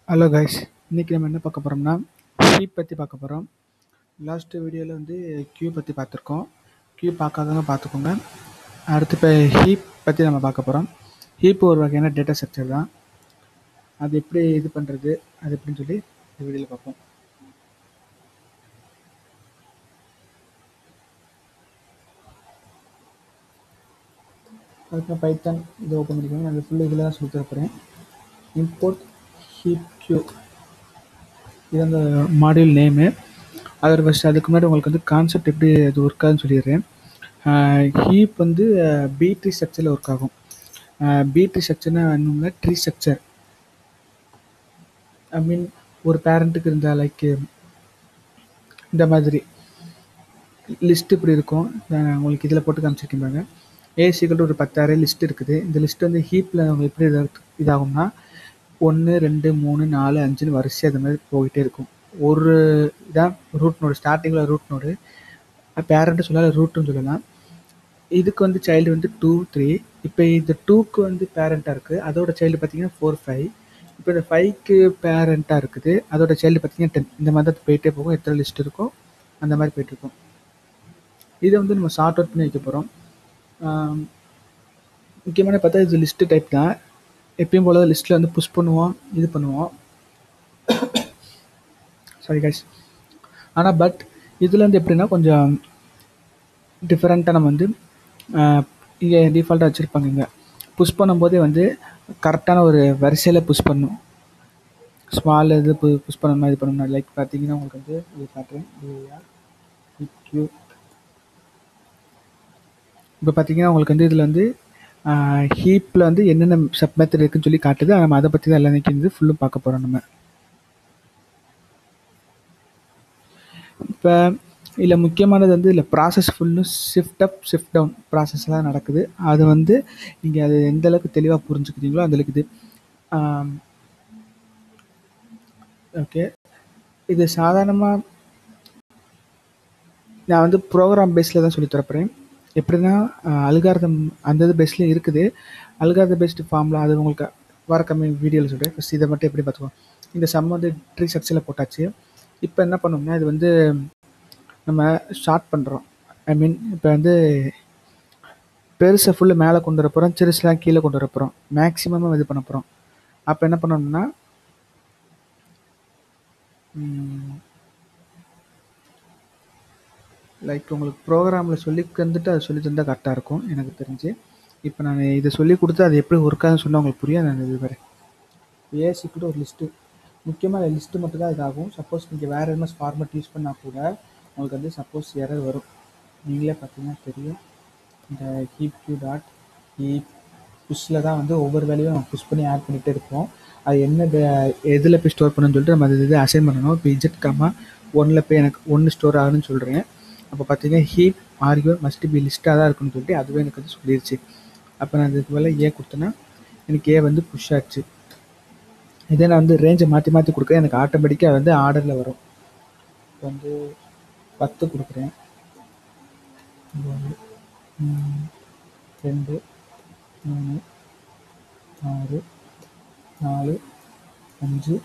Hello guys, இன்றைக்கி நம்ம என்ன பார்க்க போகிறோம்னா ஹீப் பற்றி பார்க்க போகிறோம். லாஸ்ட்டு வீடியோவில் வந்து கியூ பற்றி பார்த்துருக்கோம். கியூ பார்க்காதவங்க பார்த்துக்கோங்க. அடுத்து இப்போ ஹீப் பற்றி நம்ம பார்க்க போகிறோம். ஹீப் ஒரு வகையான டேட்டா ஸ்ட்ரக்சர் தான். அது எப்படி இது பண்ணுறது அது எப்படின்னு சொல்லி இந்த வீடியோவில் பார்ப்போம். அதுக்கு பைத்தான் இதை ஓப்பன் பண்ணிக்கோங்க. நான் ஃபுல் இதில் தான் சொல்லி தரப்போகிறேன். இம்போர்ட் ஹீப் கியூ, இது அந்த மாடியூல் நேமு. அதில் ஃபஸ்ட்டு அதுக்கு முன்னாடி உங்களுக்கு வந்து கான்செப்ட் எப்படி அது ஒர்க் ஆகுதுன்னு சொல்லிடுறேன். ஹீப் வந்து பி-ட்ரீ ஸ்ட்ரக்சரில் ஒர்க் ஆகும். பி-ட்ரீ ஸ்ட்ரக்சர்னா என்னன்னா ட்ரீ ஸ்ட்ரக்சர். ஐ மீன் ஒரு பேரண்ட்டுக்கு இருந்தால் லைக் இந்த மாதிரி லிஸ்ட் இப்படி இருக்கும். உங்களுக்கு இதில் போட்டு காமிச்சிருக்கீங்க. ஏசிக்கிட்ட ஒரு 10 அரே லிஸ்ட் இருக்குது. இந்த லிஸ்ட் வந்து ஹீப்பில் அவங்க எப்படி இதாகும்னா 1 2 3 4 5ன்னு வரிசை அது மாதிரி போயிட்டே இருக்கும். ஒரு இதான் ரூட் நோடு. ஸ்டார்டிங்கில் ரூட் நோடு, பேரண்ட்டு சொல்லலாம், ரூட்டுன்னு சொல்லலாம். இதுக்கு வந்து சைல்டு வந்து 2 3. இப்போ இந்த 2க்கு வந்து பேரண்ட்டாக இருக்குது. அதோட சைல்டு பார்த்தீங்கன்னா 4 5. இப்போ இந்த 5க்கு பேரண்ட்டாக இருக்குது. அதோட சைல்டு பார்த்தீங்கன்னா 10. இந்த மாதிரி தான் போயிட்டே போகும். எத்தனை லிஸ்ட் இருக்கோ அந்த மாதிரி போயிட்டுருக்கும். இதை வந்து நம்ம ஷார்ட் அவுட் பண்ணி வைக்க போகிறோம். முக்கியமான பார்த்தா இது லிஸ்ட்டு டைப் தான். எப்பயும் போல லிஸ்ட்டில் வந்து புஷ் பண்ணுவோம், இது பண்ணுவோம். Sorry guys. ஆனால் பட் இதில் வந்து எப்படின்னா கொஞ்சம் டிஃப்ரெண்ட்டாக நம்ம வந்து இங்கே டிஃபால்ட்டாக வச்சுருப்பாங்க. இங்கே புஷ் பண்ணும்போதே வந்து கரெக்டான ஒரு வரிசையில் புஷ் பண்ணும். ஸ்மால் இது புஷ் பண்ணணும்னா இது பண்ணணும்னா லைக் பார்த்தீங்கன்னா உங்களுக்கு வந்து இது காட்டுறேன். கியூ இப்போ பார்த்தீங்கன்னா உங்களுக்கு வந்து இதில் வந்து ஹீப்பில் வந்து என்னென்ன சப் மெத்தட் இருக்குன்னு சொல்லி காட்டுது. நம்ம அதை பற்றி தான் எல்லாம் வந்து ஃபுல்லும் பார்க்க போகிறோம். நம்ம இப்போ இதில் முக்கியமானது வந்து இதில் ப்ராசஸ் ஃபுல்லும் ஷிஃப்ட் அப் ஷிஃப்ட் டவுன் ப்ராசஸ்லாம் நடக்குது. அது வந்து நீங்கள் அது எந்த அளவுக்கு தெளிவாக புரிஞ்சுக்கிறீங்களோ அந்தளவுக்கு இது ஓகே. இது சாதாரணமாக நான் வந்து ப்ரோக்ராம் பேஸில் தான் சொல்லி தரப்போகிறேன். எப்படின்னா அல்காரிதம் அந்த இது பேஸ்லேயும் இருக்குது. அல்காரிதம் பேஸ்டு ஃபார்மில் அது உங்களுக்கு வர கம்மி வீடியோவில் சொல்கிறேன். ஃபஸ்ட் இதை மட்டும் எப்படி பார்த்துக்கோம். இந்த சம் வந்து ட்ரீ ஸ்ட்ரக்சரில் போட்டாச்சு. இப்போ என்ன பண்ணோம்னா இது வந்து நம்ம ஷார்ட் பண்ணுறோம். ஐ மீன் இப்போ வந்து பெருசை ஃபுல்லு மேலே கொண்டு வர போகிறோம், சிறுசுலாம் கீழே கொண்டு வர போகிறோம், மேக்ஸிமமாக இது பண்ண போகிறோம். அப்போ என்ன பண்ணணும்னா லைக் உங்களுக்கு ப்ரோக்ராமில் சொல்லி தந்துட்டு அதை சொல்லி தந்தால் கரெக்டாக இருக்கும் எனக்கு தெரிஞ்சு. இப்போ நான் இதை சொல்லி கொடுத்து அது எப்படி ஒர்க் ஆகுதுன்னு சொன்னால் உங்களுக்கு புரியும். நான் இது வரேன். ஏசிக்கிட்ட ஒரு லிஸ்ட்டு, முக்கியமாக லிஸ்ட்டு மட்டும் தான் இதாகும். சப்போஸ் நீங்கள் வேறு என்ன ஃபார்மேட் யூஸ் பண்ணால் கூட உங்களுக்கு வந்து சப்போஸ் எரர் வரும். நீங்களே பார்த்தீங்கன்னா தெரியும். இந்த ஹீப் கியூ டாட் ஹீப் புஷ்ஷில் தான் வந்து ஒவ்வொரு வேலையும் நம்ம புஷ் பண்ணி ஆட் பண்ணிகிட்டே இருப்போம். அது என்ன எதில் போய் ஸ்டோர் பண்ணணும்னு சொல்லிட்டு நம்ம அது இது அசைன் பண்ணணும். இப்போ இஜெட் 1 போய் எனக்கு 1 ஸ்டோர் ஆகுதுன்னு சொல்கிறேன். அப்போ பார்த்தீங்கன்னா ஹீப் ஆர்கியூர் மஸ்ட் பி லிஸ்ட்டாக தான் இருக்குன்னு சொல்லிட்டு அதுவே எனக்கு வந்து சொல்லிடுச்சு. அப்போ நான் இதுக்கு மேலே ஏ கொடுத்தேன்னா எனக்கு ஏ வந்து புஷ் ஆச்சு. இதே நான் வந்து ரேஞ்சை மாற்றி மாற்றி கொடுக்குறேன், எனக்கு ஆட்டோமேட்டிக்காக வந்து ஆர்டரில் வரும். இப்போ வந்து 10 கொடுக்குறேன். 2 3 6 4 5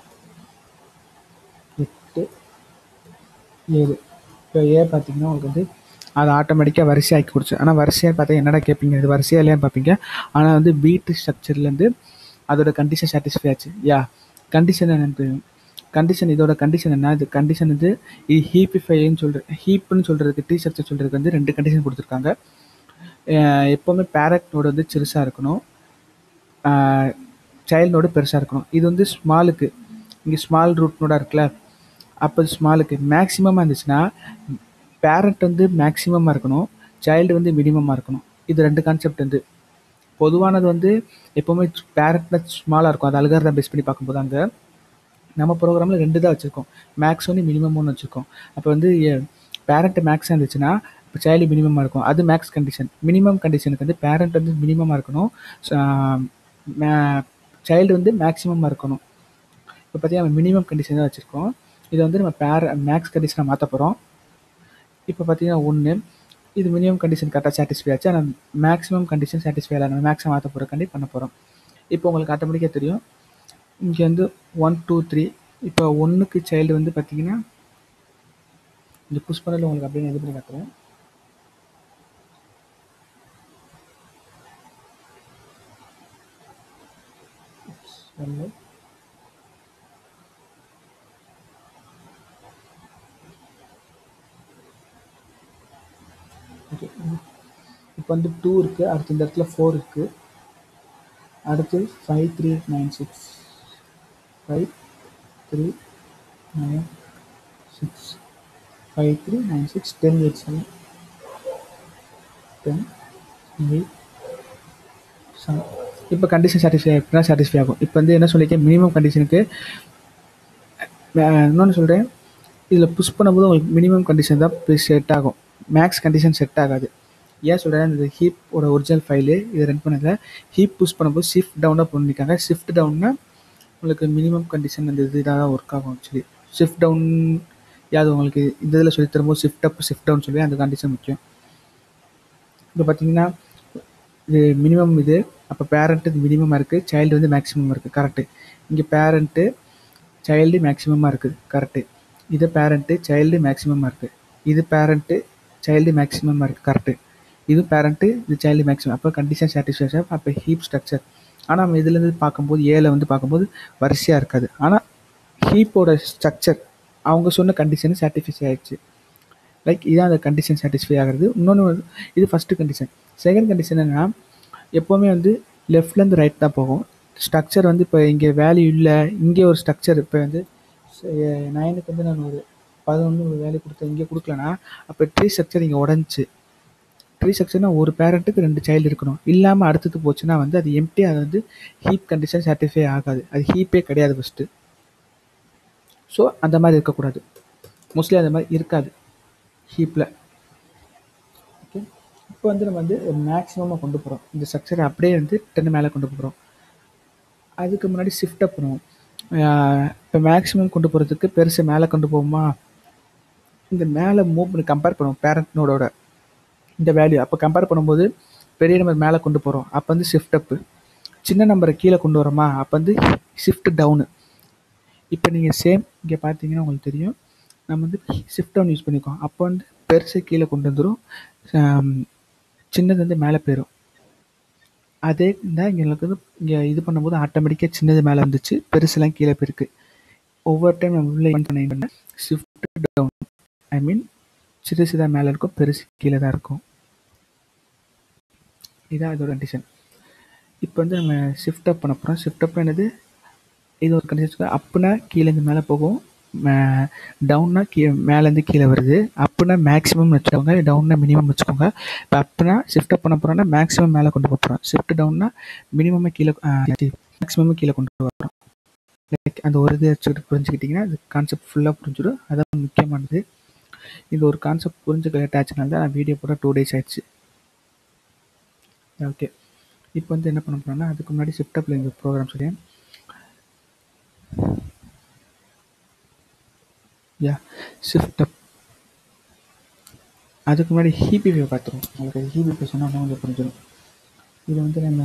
8 7. இப்போ ஏ பார்த்தீங்கன்னா உங்களுக்கு வந்து அது ஆட்டோமேட்டிக்காக வரிசையாக்கி கொடுச்சு. ஆனால் வரிசையாக பார்த்தா என்னடா கேட்பீங்க, இது வரிசையாக இல்லையான்னு பார்ப்பீங்க. ஆனால் வந்து பி-ட்ரீ ஸ்ட்ரக்சர்லேருந்து அதோட கண்டிஷன் சாட்டிஸ்ஃபை ஆச்சு. கண்டிஷன் என்னன்னு கண்டிஷன் இதோட கண்டிஷன் என்ன, இது கண்டிஷன் வந்து இது ஹீப்பிஃபைன்னு சொல்கிறேன். ஹீப்புன்னு சொல்கிறதுக்கு ட்ரீ ஸ்ட்ரக்சர் சொல்கிறதுக்கு வந்து 2 கண்டிஷன் கொடுத்துருக்காங்க. எப்போவுமே பேரண்ட் நோடு வந்து சிறுசாக இருக்கணும், சைல்டு நோடு பெருசாக இருக்கணும். இது வந்து ஸ்மாலுக்கு, இங்கே ஸ்மால் ரூட் நோடாக இருக்குல்ல, அப்போ ஸ்மாலுக்கு மேக்ஸிமமாக இருந்துச்சுன்னா பேரண்ட் வந்து மேக்ஸிமமாக இருக்கணும், சைல்டு வந்து மினிமமாக இருக்கணும். இது 2 கான்செப்ட் வந்து பொதுவானது வந்து எப்போவுமே பேரண்ட்டில் ஸ்மாலாக இருக்கும். அது அல்காரிதம் பேஸ் பண்ணி பார்க்கும்போது அங்கே நம்ம ப்ரோக்ராமில் 2 தான் வச்சுருக்கோம், மேக்ஸ் ஒன்று மினிமம் ஒன்று வச்சுருக்கோம். அப்போ வந்து பேரண்ட்டு மேக்ஸாக இருந்துச்சுன்னா இப்போ சைல்டு மினிமமாக இருக்கும். அது மேக்ஸ் கண்டிஷன். மினிமம் கண்டிஷனுக்கு வந்து பேரண்ட் வந்து மினிமமாக இருக்கணும், சைல்டு வந்து மேக்ஸிமமாக இருக்கணும். இப்போ பார்த்தீங்கன்னா மினிமம் கண்டிஷன் தான் வச்சுருக்கோம். இதை வந்து நம்ம மேக்ஸ் கண்டிஷனை மாற்ற போகிறோம். இப்போ பார்த்தீங்கன்னா 1 இது மினிமம் கண்டிஷன் கரெக்டாக சாட்டிஸ்ஃபை ஆச்சு. ஆனால் மேக்ஸிமம் கண்டிஷன் சாட்டிஸ்ஃபை ஆகலை. நம்ம மேக்ஸை மாற்ற போகிறக்காண்டி பண்ண போகிறோம். இப்போ உங்களுக்கு ஆட்டோமேட்டிக்காக தெரியும் இங்கே வந்து 1 2 3 இப்போ 1க்கு சைல்டு வந்து பார்த்தீங்கன்னா இந்த புஷ் பண்ணல உங்களுக்கு அப்படியே நான் இது பண்ணி காட்டுறேன். வரல. ஓகே, இப்போ வந்து 2 இருக்குது, அடுத்து இந்த இடத்துல 4 இருக்குது, அடுத்து 5 3 9 6 5 3 9 6 5 3 9 6 10 8 7 10 8 7. இப்போ கண்டிஷன் சாட்டிஸ்ஃபை ஆகிட்டுனா சாட்டிஸ்ஃபை ஆகும். இப்போ வந்து என்ன சொல்லியிருக்கேன், மினிமம் கண்டிஷனுக்கு இன்னொன்று சொல்கிறேன், இதில் புஷ் பண்ணும்போது உங்களுக்கு மினிமம் கண்டிஷன் தான் செட் ஆகும், மேக்ஸ் கண்டிஷன் செட் ஆகாது. ஏன் சொல்கிறேன், இந்த ஹீப்போட ஒரிஜினல் ஃபைலு இதை ரன் பண்ணதில் ஹீப் புஷ் பண்ணும்போது ஷிஃப்ட் டவுனாக பண்ணியிருக்காங்க. ஷிஃப்ட் டவுன்னா உங்களுக்கு மினிமம் கண்டிஷன் அந்த இது இதாக தான் ஒர்க் ஆகும். ஆக்சுவலி ஷிஃப்ட் டவுன் யாவது உங்களுக்கு இந்த இதில் சொல்லி தரும்போது ஷிஃப்ட் அப் ஷிஃப்ட் டவுன் சொல்லி அந்த கண்டிஷன் முக்கியம். இப்போ பார்த்தீங்கன்னா இது மினிமம், இது அப்போ பேரண்ட்டு இது மினிமமாக இருக்குது, சைல்டு வந்து மேக்ஸிமமாக இருக்குது, கரெக்டு. இங்கே பேரண்ட்டு சைல்டு மேக்ஸிமமாக இருக்குது, கரெக்டு. இது பேரண்ட்டு சைல்டு மேக்ஸிமமாக இருக்குது, இது பேரண்ட்டு சைல்டு மேக்ஸிமமாக இருக்குது, கரெக்டு. இது பேரண்ட்டு இது சைல்டு மேக்ஸிமம். அப்போ கண்டிஷன் சாட்டிஸ்ஃபேக்ஷன். அப்போ ஹீப் ஸ்ட்ரக்சர். ஆனால் நம்ம இதுலேருந்து பார்க்கும்போது ஏல வந்து பார்க்கும்போது வரிசையாக இருக்காது, ஆனால் ஹீப்போட ஸ்ட்ரக்சர் அவங்க சொன்ன கண்டிஷன் சாட்டிஸ்ஃபை ஆகிடுச்சு. லைக் இதான் அந்த கண்டிஷன் சாட்டிஸ்ஃபை ஆகிறது. இன்னொன்று இது ஃபஸ்ட்டு கண்டிஷன். செகண்ட் கண்டிஷன் என்னென்னா, எப்போவுமே வந்து லெஃப்ட்லேருந்து ரைட் தான் போகும் ஸ்ட்ரக்சர். வந்து இப்போ இங்கே வேல்யூ இல்லை, இங்கே ஒரு ஸ்ட்ரக்சர் இப்போ வந்து 9க்கு வந்து நான் ஒரு 11 ஒரு வேல்யூ கொடுத்தேன், இங்கே கொடுக்கலனா அப்போ ட்ரீ ஸ்ட்ரக்சர் இங்கே உடஞ்சி. ட்ரீ ஸ்ட்ரக்சர்னால் ஒரு பேரண்ட்டுக்கு 2 சைல்டு இருக்கணும், இல்லாமல் அடுத்தது போச்சுன்னா வந்து அது எம்டி, அது வந்து ஹீப் கண்டிஷன் சாட்டிஸ்ஃபை ஆகாது, அது ஹீப்பே கிடையாது ஃபஸ்ட்டு. ஸோ அந்த மாதிரி இருக்கக்கூடாது, மோஸ்ட்லி அந்த மாதிரி இருக்காது ஹீப்பில். ஓகே, இப்போ வந்து நம்ம வந்து மேக்ஸிமமாக கொண்டு போகிறோம், இந்த ஸ்ட்ரக்சரை அப்படியே வந்து 10 மேலே கொண்டு போகிறோம். அதுக்கு முன்னாடி ஷிஃப்ட் அப் பண்ணுவோம். இப்போ மேக்ஸிமம் கொண்டு போகிறதுக்கு பெருசு மேலே கொண்டு போவோமா, இந்த மேலே மூவ் பண்ணி கம்பேர் பண்ணுவோம் பேரண்ட் நோடோட இந்த வேல்யூ. அப்போ கம்பேர் பண்ணும்போது பெரிய நம்பர் மேலே கொண்டு போகிறோம், அப்போ வந்து ஷிஃப்ட் அப்பு. சின்ன நம்பரை கீழே கொண்டு வரோமா, அப்போ வந்து ஷிஃப்ட் டவுனு. இப்போ நீங்கள் சேம் இங்கே பார்த்தீங்கன்னா உங்களுக்கு தெரியும், நம்ம வந்து ஷிஃப்ட் டவுன் யூஸ் பண்ணிக்கோம். அப்போ வந்து பெருசு கீழே கொண்டு வந்துடும், சின்னது வந்து மேலே போயிடும். அதே தான் இங்கே எனக்கு வந்து இங்கே இது பண்ணும்போது ஆட்டோமேட்டிக்காக சின்னது மேலே வந்துச்சு, பெருசுலாம் கீழே போயிருக்கு. ஒவ்வொரு டைம் நம்ம உள்ள பண்ண ஷிஃப்ட் டவுன், ஐ மீன் சிறுசு தான் மேலே இருக்கும், பெருசு கீழே தான் இருக்கும். இதான் இதோட கண்டிஷன். இப்போ வந்து நம்ம ஷிஃப்ட் அப் பண்ண போகிறோம். ஷிஃப்ட் அப் என்னது, இது ஒரு கண்டிஷன். அப்புனா கீழேருந்து மேலே போகும், டவுன்னா மேலேருந்து கீழே வருது. அப்புனா மேக்ஸிமம் வச்சுக்கோங்க, டவுன்னா மினிமம் வச்சுக்கோங்க. இப்போ அப்புனா ஷிஃப்ட் அப் பண்ண போகிறோன்னா மேக்ஸிமம் மேலே கொண்டு போகிறோம், ஷிஃப்ட் டவுன்னா மினிமமே கீழே, மேக்ஸிமமே கீழே கொண்டு வரோம். லைக் அந்த ஒரு இதை வச்சுக்கிட்டு புரிஞ்சுக்கிட்டிங்கன்னா அது கான்செப்ட் ஃபுல்லாக புரிஞ்சிடும். அதான் முக்கியமானது. இந்த ஒரு கான்செப்ட் புரிஞ்சுக்க லேட் ஆச்சுனால தான் நான் வீடியோ போட 2 days ஆயிடுச்சு. ஓகே, இப்போ வந்து என்ன பண்ண போகிறோன்னா, அதுக்கு முன்னாடி ஷிஃப்ட் அப்பில் இந்த ப்ரோக்ராம் சொல்லியேன். ஷிஃப்ட் அப். அதுக்கு முன்னாடி ஹீபிஃபை பார்த்துருவோம். உங்களுக்கு ஹீபிஃபை சொன்னால் கொஞ்சம் புரிஞ்சிடும். இது வந்து நம்ம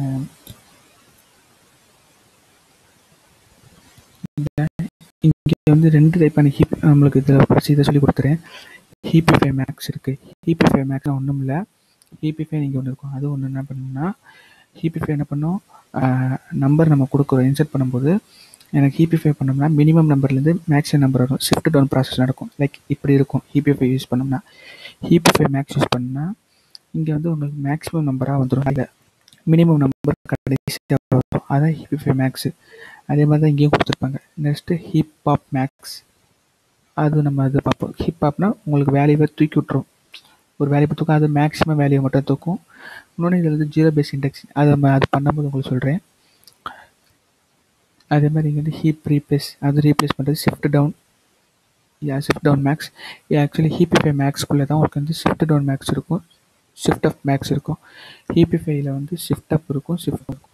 இங்கே வந்து 2 டைப்பான ஹீப் நம்மளுக்கு இதில் ஃபஸ்ட் இதை சொல்லி கொடுத்துறேன். ஹீபிஃபை மேக்ஸ் இருக்குது. ஹீபிஃபை மேக்ஸ் ஒன்றும் இல்லை, ஹீபிஃபை நீங்கள் ஒன்று இருக்கும், அது ஒன்று என்ன பண்ணணும்னா, ஹீபிஃபை என்ன பண்ணோம், நம்பர் நம்ம கொடுக்குறோம் இன்சர்ட் பண்ணும்போது எனக்கு ஹீபிஃபை பண்ணோம்னா மினிமம் நம்பர்லேருந்து மேக்ஸிமம் நம்பர் வரும், ஷிஃப்ட் டவுன் ப்ராசஸ் நடக்கும். லைக் இப்படி இருக்கும் ஹீபிஃபை யூஸ் பண்ணோம்னா. ஹீபிஃபை மேக்ஸ் யூஸ் பண்ணால் இங்கே வந்து உங்களுக்கு மேக்ஸிமம் நம்பராக வந்துடும், இல்லை மினிமம் நம்பர் கடைசியாக வரும், அதான் ஹீபிஃபை மேக்ஸு. அதே மாதிரி தான் இங்கேயும் கொடுத்துருப்பாங்க. நெக்ஸ்ட்டு ஹிப்ஹாப் மேக்ஸ், அது நம்ம அது பார்ப்போம். ஹிப்ஹாப்னா உங்களுக்கு வேல்யூவை தூக்கி விட்ரும், ஒரு வேல்யூ தூக்கும், அது மேக்ஸிமம் வேல்யூ மட்டும் தூக்கும். இன்னொன்று இதில் வந்து 0 பேஸ் இண்டெக்ஸ், அது நம்ம அது பண்ணும்போது உங்களுக்கு சொல்கிறேன். அதே மாதிரி இங்கே வந்து ஹீப் ரீப்ளேஸ், அது ரீப்ளேஸ் பண்ணுறது shift down. Shift down max. Actually heapify மேக்ஸ்க்குள்ளே தான் உங்களுக்கு வந்து ஷிஃப்ட் டவுன் மேக்ஸ் இருக்கும், ஷிஃப்ட் அப் மேக்ஸ் இருக்கும். ஹீபிஃபைல வந்து ஷிஃப்ட் அப் இருக்கும், ஷிஃப்ட் இருக்கும்.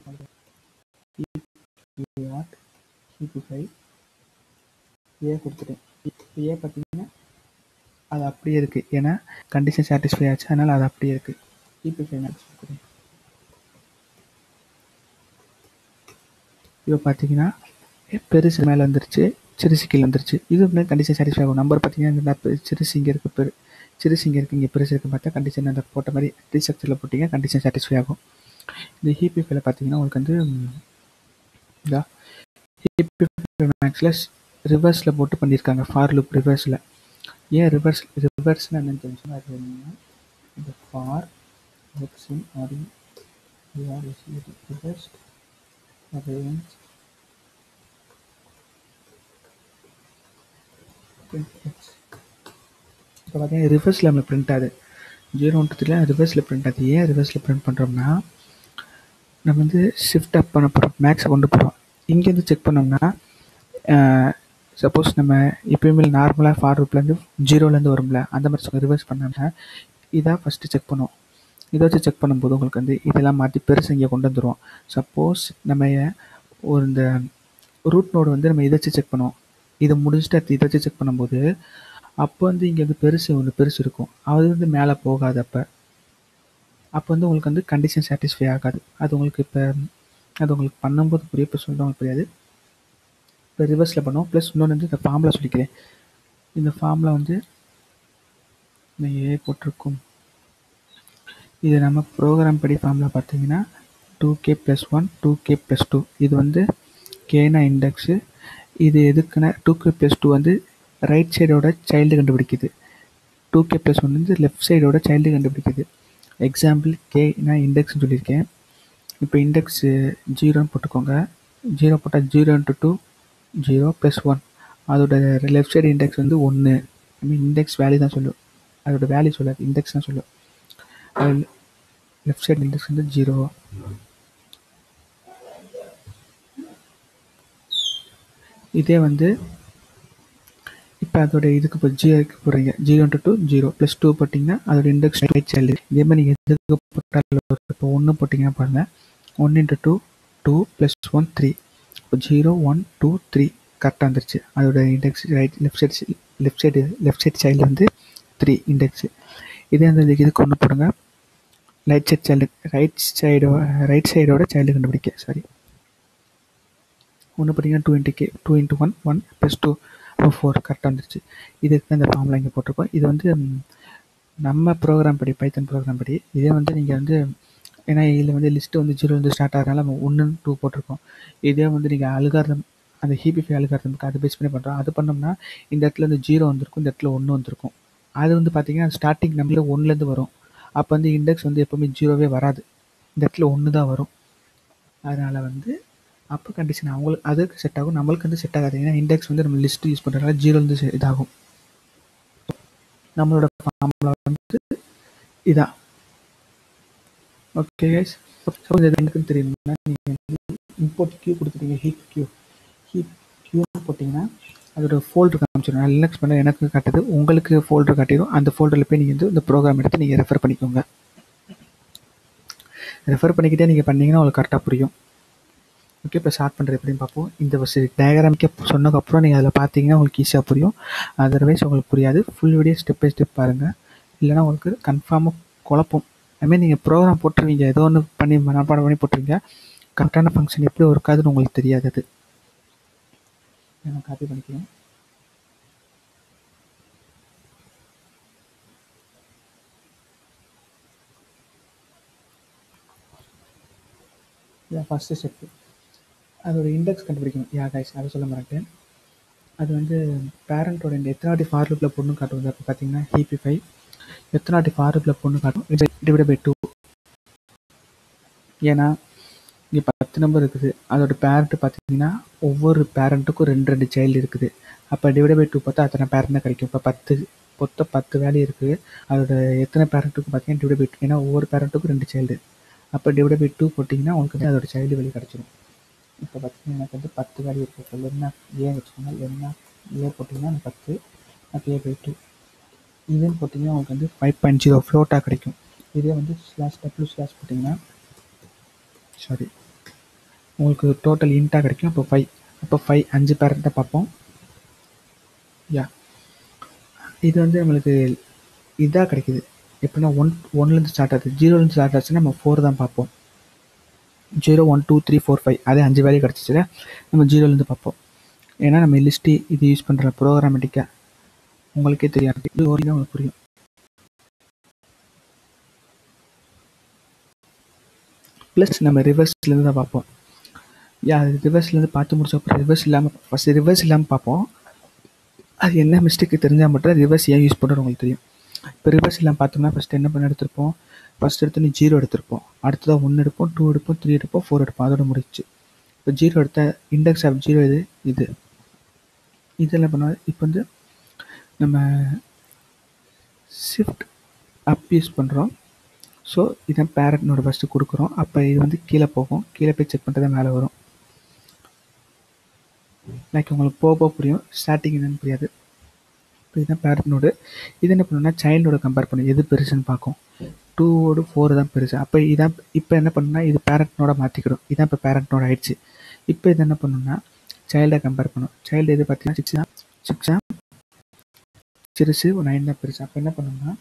ஹீபிஃபை ஏ கொடுத்துட்டேன். ஏ பார்த்தீங்கன்னா அது அப்படியே இருக்குது, ஏன்னா கண்டிஷன் சாட்டிஸ்ஃபை ஆச்சு, அதனால் அது அப்படியே இருக்குது. ஹீபிஃபை மேக்ஸ் கொடுக்குறேன். இப்போ பார்த்தீங்கன்னா பெருசு மேலே வந்துருச்சு, சிறுசு கீழே வந்துருச்சு. இது கண்டிஷன் சாட்டிஸ்ஃபை ஆகும். நம்பர் பார்த்தீங்கன்னா இந்த சிறுசு இங்கே இருக்குது, சிறுசு இங்கே இருக்குது, இங்கே பெருசு இருக்குன்னு பார்த்தா கண்டிஷன் அந்த போட்ட மாதிரி ரீஸ்ட்ரக்சரில் போட்டிங்க கண்டிஷன் சாட்டிஸ்ஃபை ஆகும். இந்த ஹிபிஎஃப்ல பார்த்தீங்கன்னா உங்களுக்கு வந்து இந்த ஹிபிஎஃப் மேக்ஸில் ரிவர்ஸில் போட்டு பண்ணியிருக்காங்க, ஃபார் லூப் ரிவர்ஸில். ஏன் ரிவர்ஸில் என்னன்னு தெரிஞ்சுன்னா அது என்னன்னா இந்த for x in r reverse range இப்போ பார்த்தீங்கன்னா ரிவர்ஸில் நம்ம பிரிண்ட் ஆகுது 0 to 3 ரிவர்ஸில் பிரிண்ட் ஆகுது. ஏன் ரிவர்ஸில் பிரிண்ட் பண்ணுறோம்னா நம்ம வந்து ஷிஃப்ட் அப் பண்ண போகிறோம், மேக்ஸை கொண்டு போகிறோம். இங்கேருந்து செக் பண்ணோம்னா சப்போஸ் நம்ம எப்பயுமே நார்மலாக ஃபார் லூப்லேருந்து 0லேருந்து வரும்ல, அந்த மாதிரி ரிவர்ஸ் பண்ணோம்னா இதான் ஃபஸ்ட்டு செக் பண்ணுவோம். இதை வச்சு செக் பண்ணும்போது உங்களுக்கு வந்து இதெல்லாம் மாற்றி பெருசு இங்கே கொண்டு வந்துடுவோம். சப்போஸ் நம்ம ஒரு இந்த ரூட் நோடு வந்து நம்ம இதை வச்சு செக் பண்ணுவோம். இதை முடிச்சுட்டு இதை வச்சு செக் பண்ணும்போது அப்போ வந்து இங்கே வந்து பெருசு இருக்கும், அது வந்து மேலே போகாது. அப்போ வந்து உங்களுக்கு வந்து கண்டிஷன் சாட்டிஸ்ஃபை ஆகாது. அது உங்களுக்கு பண்ணும்போது புரியும், இப்போ சொல்கிறவங்களுக்கு புரியாது. இப்போ ரிவர்ஸில் பண்ணுவோம். ப்ளஸ் இன்னொன்று வந்து இந்த ஃபார்மில் சொல்லிக்கிறேன். இந்த ஃபார்மில் வந்து ஏ போட்டிருக்கும். இது நம்ம ப்ரோக்ராம் படி ஃபார்மில் பார்த்தீங்கன்னா 2k + 1 2k + 2. இது வந்து கேனா இண்டெக்ஸு. இது எதுக்குன்னா 2k + 2 வந்து ரைட் சைடோட சைல்டு கண்டுபிடிக்குது, 2k + 1 வந்து லெஃப்ட் சைடோட சைல்டு கண்டுபிடிக்குது. எக்ஸாம்பிள் கேனா இண்டெக்ஸ்னு சொல்லியிருக்கேன். இப்போ இண்டெக்ஸு 0ன்னு போட்டுக்கோங்க. 0 போட்டால் 0 × 2 0 + 1. அதோட லெஃப்ட் சைடு இண்டெக்ஸ் வந்து 1. ஐ மீன் இண்டெக்ஸ் வேல்யூ தான் சொல்லும், அதோட வேல்யூ சொல்லாது, இண்டெக்ஸ் தான் சொல்லும். லெஃப்ட் சைடு இண்டெக்ஸ் வந்து 0. இதே வந்து இப்போ அதோட இதுக்கு இப்போ 0க்கு போடுறீங்க, 0 × 2 0 + 2 போட்டிங்கன்னா அதோட இண்டெக்ஸ் ரைட் சைல்டு. இதே மாதிரி நீங்கள் எதுக்கு போட்டாலும் இப்போ 1 போட்டிங்கன்னா பாருங்கள், 1 × 2 2 + 1 3. இப்போ 0 1 2 3 கரெக்டாக வந்துருச்சு. அதோட இண்டெக்ஸ் லெஃப்ட் சைடு சைல்டு வந்து 3 இண்டெக்ஸு. இதே அந்த இதுக்கு ஒன்று போடுங்க, ரைட் சைடோட சைல்டு கண்டுபிடிக்க. சாரி, ஒன்று பார்த்தீங்கன்னா 2 × 1 1 + 2 4 கரெக்டாக வந்துருச்சு. இதுக்கு தான் இந்த ஃபார்முலா இங்கே போட்டிருக்கோம். இது வந்து நம்ம ப்ரோக்ராம் படி, பைத்தன் ப்ரோக்ராம் படி. இதே வந்து நீங்கள் வந்து ஏன்னா இதில் வந்து லிஸ்ட்டு வந்து 0 ஸ்டார்ட் ஆகிறதுனால நம்ம 1 2 போட்டிருக்கோம். இதே வந்து நீங்கள் அல்காரிதம் அந்த ஹிபிஎஃப் அல்காரிதம்க்கு அதை பேஸ் பண்ணி பண்ணுறோம். அது பண்ணோம்னா இந்த இடத்துல வந்து 0 வந்திருக்கும், இந்த இடத்துல 1 வந்திருக்கும். அது வந்து பார்த்தீங்கன்னா ஸ்டார்டிங் நம்பரில் 1லேருந்து வரும். அப்போ வந்து இண்டெக்ஸ் வந்து எப்போவுமே 0வே வராது, இந்த இடத்துல 1 தான் வரும். அதனால் வந்து அப்போ கண்டிஷன் அவங்களுக்கு அதுக்கு செட் ஆகும், நம்மளுக்கு வந்து செட் ஆகாது. ஏன்னா இண்டெக்ஸ் வந்து நம்ம லிஸ்ட்டு யூஸ் பண்ணுறதுனால 0லேருந்து இதாகும். நம்மளோட ஃபார்முலா வந்து இதான். ஓகே கைஸ், சப்போஸ் இது எனக்குன்னு தெரியும்னா நீங்கள் இம்போர்ட் கியூ கொடுத்துட்டீங்க, ஹீப் கியூன்னு போட்டிங்கன்னா அதோட ஃபோல்டர் காமிச்சிடும். நான் லினக்ஸ் பண்ண எனக்கு காட்டுது, உங்களுக்கு ஃபோல்டர் காட்டிடும். அந்த ஃபோல்டரில் போய் நீங்கள் வந்து இந்த ப்ரோக்ராம் எடுத்து நீங்கள் ரெஃபர் பண்ணிக்கோங்க. ரெஃபர் பண்ணிக்கிட்டே நீங்கள் பண்ணிங்கன்னா உங்களுக்கு கரெக்டாக புரியும். ஓகே, இப்போ ஸ்டார்ட் பண்ணுறது எப்படின்னு பார்ப்போம். இந்த டயக்ராமிக்கே சொன்னதுக்கப்புறம் நீங்கள் அதில் பார்த்தீங்கன்னா உங்களுக்கு ஈஸியாக புரியும். அதர்வைஸ் உங்களுக்கு புரியாது. Full video step by step பாருங்கள், இல்லைனா உங்களுக்கு கன்ஃபார்மாக குழப்பம். அதுமாதிரி நீங்கள் ப்ரோக்ராம் போட்டுருவீங்க, ஏதோ ஒன்று பண்ணி மனப்பாடம் பண்ணி போட்டுருவீங்க, கரெக்டான ஃபங்க்ஷன் எப்படி ஒர்க் ஆகுதுன்னு உங்களுக்கு தெரியாது. அது நான் காப்பி பண்ணிக்கிறேன். இதான் ஃபஸ்ட்டு ஸ்டெப்பு. அதோட இண்டெக்ஸ் கண்டுபிடிக்கணும். கைஸ், அதை சொல்ல மாட்டேன். அது வந்து பேரண்ட்டோட எத்தனை வாட்டி ஃபார் லூப்பில் பொண்ணு காட்டுவது. அப்போ பார்த்தீங்கன்னா ஹிபி5 எத்தனை வாட்டி ஃபார் லூப்பில் பொண்ணு காட்டும், டிவைட் பை 2. ஏன்னா இங்கே 10 நம்பர் இருக்குது, அதோட பேரண்ட்டு பார்த்தீங்கன்னா ஒவ்வொரு பேரண்ட்டுக்கும் 2 சைல்டு இருக்குது. அப்போ டிவைட் பை 2 பார்த்தா அத்தனை பேரண்ட் தான் கிடைக்கும். இப்போ 10 வேல்யூ இருக்குது, அதோட எத்தனை பேரண்ட்டுக்கு பார்த்தீங்கன்னா டிவைட் பை 2. ஏன்னா ஒவ்வொரு பேரண்ட்டுக்கும் 2 சைல்டு. அப்போ டிவைட் பை 2 போட்டிங்கன்னா உங்களுக்கு வந்து அதோட சைல்டு வேல்யூ கிடச்சிடும். இப்போ பார்த்தீங்கன்னா எனக்கு வந்து 10 வேல்யூ இருக்குது. இப்போ என்ன ஏன் வச்சுக்கோங்க, என்ன ஏ போட்டிங்கன்னா 10, அப்போ ஏ பை 2. இதுன்னு போட்டிங்கன்னா உங்களுக்கு வந்து 5.0 ஃப்ளோட்டாக கிடைக்கும். இதே வந்து /w/ போட்டிங்கன்னா சாரி உங்களுக்கு டோட்டல் இன்ட்டாக கிடைக்கும். அப்போ 5, அப்போ 5 பேரண்ட்டை பார்ப்போம். இது வந்து நம்மளுக்கு இதாக கிடைக்குது. எப்படின்னா 1லேருந்து ஸ்டார்ட் ஆகுது, 0லேருந்து ஸ்டார்ட் ஆச்சுன்னா நம்ம 4 தான் பார்ப்போம். 0 1 2 3 4 5 அதே 5 வேல்யூ கிடச்சிச்சுல நம்ம ஜீரோலேருந்து பார்ப்போம். ஏன்னா நம்ம லிஸ்ட்டு இது யூஸ் பண்ணுற ப்ரோக்ராமேட்டிக்காக உங்களுக்கே தெரியாது, இது ஒரு தான் உங்களுக்கு புரியும். ப்ளஸ் நம்ம ரிவர்ஸ்லேருந்து தான் பார்ப்போம். ரிவர்ஸ்லேருந்து பார்த்து முடிச்ச அப்புறம் ரிவர்ஸ் இல்லாமல் பார்ப்போம். அது என்ன மிஸ்டேக்கு தெரிஞ்சால் மட்டும் ரிவர்ஸ் ஏன் யூஸ் பண்ணுறது உங்களுக்கு தெரியும். இப்போ ரிவர்ஸ் இல்லாமல் பார்த்தோம்னா ஃபஸ்ட்டு என்ன பண்ண எடுத்திருப்போம், ஃபஸ்ட் எடுத்து 0 எடுத்திருப்போம், அடுத்ததாக 1 எடுப்போம், 2 எடுப்போம், 3 எடுப்போம், 4 எடுப்போம், அதோட முடிச்சு. இப்போ 0 எடுத்த இண்டெக்ஸ் ஆஃப் 0 இது இதெல்லாம் பண்ணுவோம். இப்போ வந்து நம்ம ஷிஃப்ட் அப் யூஸ் பண்ணுறோம். ஸோ இதான் பேரண்ட் நோடு ஃபஸ்ட்டு கொடுக்குறோம். அப்போ இது வந்து கீழே போகும், கீழே போய் செக் பண்ணிட்டு தான் மேலே வரும். லைக் உங்களுக்கு போக புரியும், ஸ்டார்டிங் என்னன்னு புரியாது. இப்போ இதுதான் பேரண்ட் நோடு. இது என்ன பண்ணணும்னா சைல்டோட கம்பேர் பண்ணும், எது பெருசுன்னு பார்க்கும். 2 4 தான் பெருசு. அப்போ இதான் இப்போ என்ன பண்ணுன்னா இது பேரண்ட் நோட மாற்றிக்கிடும். இதான் இப்போ பேரண்ட் நோட ஆயிடுச்சு. இப்போ இது என்ன பண்ணணும்னா சைல்டை கம்பேர் பண்ணும். சைல்டு எது பார்த்தீங்கன்னா 6 தான் சிறுசு, 9 தான் பெருசு. அப்போ என்ன பண்ணணும்னா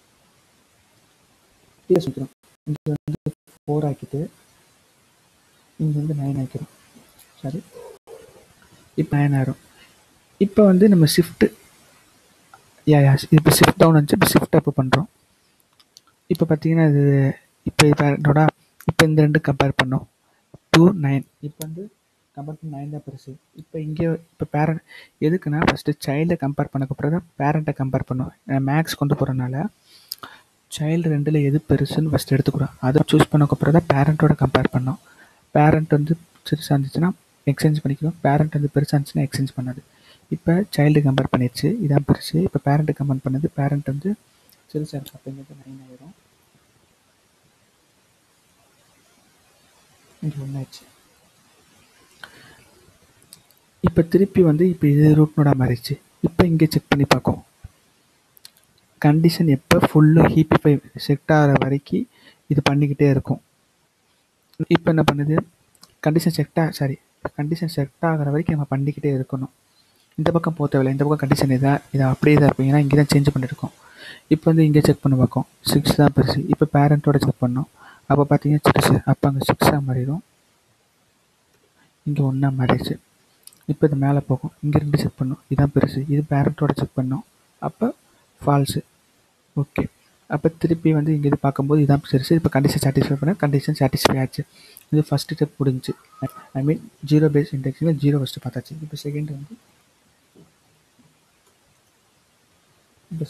கீழே சுற்றுறோம். இங்கே வந்து 4 ஆக்கிட்டு இங்கே வந்து 9 ஆக்கிடும். சரி, இப்போ 9 ஆயிரும். இப்போ வந்து நம்ம ஷிஃப்ட்டு இப்போ ஷிஃப்ட் டவுன் வந்துச்சு, இப்போ ஷிஃப்ட் அப் பண்ணுறோம். இப்போ பார்த்தீங்கன்னா இது இப்போ பேரண்டோட இப்போ இந்த ரெண்டு கம்பேர் பண்ணோம், 2 9. இப்போ வந்து கம்பேர் பண்ணி 9 தான் பெருசு. இப்போ இங்கே இப்போ பேரண்ட் எதுக்குன்னா ஃபஸ்ட்டு சைல்டை கம்பேர் பண்ணக்கப்புறம் தான் பேரண்ட்டை கம்பேர் பண்ணோம். மேக்ஸ் கொண்டு போகிறனால சைல்டு 2ல் எது பெருசுன்னு ஃபஸ்ட்டு எடுத்துக்கிறோம். அதை சூஸ் பண்ணக்கப்புறம் தான் பேரண்ட்டோட கம்பேர் பண்ணோம். பேரண்ட் வந்து சிறுசாக இருந்துச்சுன்னா எக்ஸ்சேஞ்ச் பண்ணிக்கிறோம், பேரண்ட் வந்து பெருசாக இருந்துச்சுன்னா எக்ஸ்சேஞ்ச் பண்ணாது. இப்போ சைல்டு கம்பேர் பண்ணிடுச்சு, இதான் பெருசு. இப்போ பேரண்ட்டு கம்பேர் பண்ணது, பேரண்ட் வந்து சிறுசாக இருக்குது, அப்படிங்கிறது 9 ஆயிரும். இங்கே 1 ஆயிடுச்சு. இப்போ திருப்பி வந்து இப்போ இது ரூட் நோடாக மாறிடுச்சு. இப்போ இங்கே செக் பண்ணி பார்க்கும், கண்டிஷன் எப்போ ஃபுல்லும் ஹீப்பிஃபை செட் ஆகிற வரைக்கும் இது பண்ணிக்கிட்டே இருக்கும். இப்போ என்ன பண்ணுது, கண்டிஷன் செட் ஆகிற வரைக்கும் நம்ம பண்ணிக்கிட்டே இருக்கணும். இந்த பக்கம் போக தேவையில்லை, இந்த பக்கம் கண்டிஷன் இதை அப்படியே தான் இருக்கும், ஏன்னா இங்கே தான் சேஞ்ச் பண்ணியிருக்கோம். இப்போ வந்து இங்கே செக் பண்ணி பார்க்கும், 6 தான் பெருசு. இப்போ பேரண்ட்டோட செக் பண்ணோம், அப்போ பார்த்தீங்கன்னா சிறுசு, அப்போ அங்கே 6ஆக மாறிடும், இங்கே 1ஆக மாறிடுச்சு. இப்போ இது மேலே போகும், இங்கே 2 செக் பண்ணோம், இதுதான் பெருசு. இது பேரண்ட்டோட செக் பண்ணோம், அப்போ ஃபால்ஸு. ஓகே, அப்போ திருப்பி வந்து இங்கே இது பார்க்கும்போது இதான் பெருசு. இப்போ கண்டிஷன் சாட்டிஸ்ஃபை பண்ண, கண்டிஷன் சாட்டிஸ்ஃபை ஆச்சு. இது ஃபஸ்ட்டு ஸ்டெப் முடிஞ்சு, ஐ மீன் 0 பேஸ் இண்டெக்ஸில் 0 ஃபஸ்ட்டு பார்த்தாச்சு. இப்போ செகண்ட் வந்து இப்போ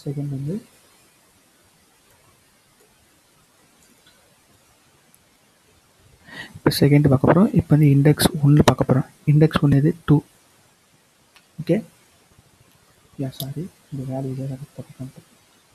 செகண்ட் பார்க்க போகிறோம். இப்போ வந்து இண்டெக்ஸ் 1 பார்க்க போகிறோம். இண்டெக்ஸ் 1 இது 2. ஓகே, சாரி, இந்த வேல்யூ தப்பு பண்ணிட்டேன்.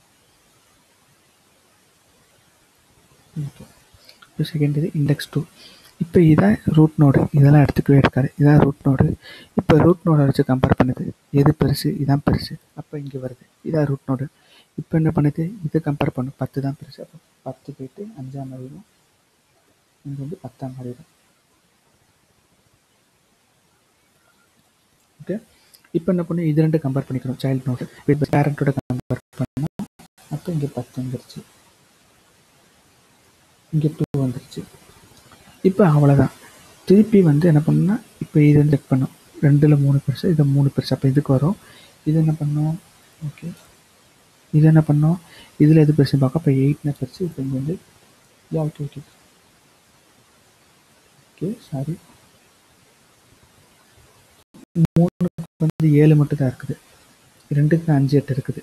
ஓகே, இப்போ செகண்ட் இது இண்டெக்ஸ் 2. இப்போ இதான் ரூட் நோடு, இதெல்லாம் எடுத்துக்கவே இருக்காது, இதான் ரூட் நோடு. இப்போ ரூட் நோடை வச்சு கம்பேர் பண்ணுது, எது பெருசு, இதான் பெருசு. அப்போ இங்கே வருது, இதான் ரூட் நோடு. இப்போ என்ன பண்ணுது, இது கம்பேர் பண்ணும், 10 தான் பெருசு. அப்போ 10 போயிட்டு 5ஆக மாறிடும், இங்கே வந்து 10ஆக மாறிடும். ஓகே, இப்போ என்ன பண்ணணும், இது ரெண்டு கம்பேர் பண்ணிக்கிறோம், சைல்டு நோடு. இப்போ பேரண்ட்டோட கம்பேர் பண்ணோம், அப்போ இங்கே 10 வந்துருச்சு, இங்கே 2 வந்துருச்சு. இப்போ அவ்வளோதான். திருப்பி வந்து என்ன பண்ணணும்னா இப்போ இது வந்து செக் பண்ணோம், 2ல் 3 பெருசு, இது 3 பெருசு. அப்போ இதுக்கு வரும், இது என்ன பண்ணோம், ஓகே, இது என்ன பண்ணோம், இதில் எது பெருசுன்னு பார்க்க, அப்போ 8னா பெருசு. இப்போ இங்கே வந்து ஓகே சாரி, 3க்கு வந்து 7 மட்டும் தான் இருக்குது, 2க்கு 5 8 இருக்குது.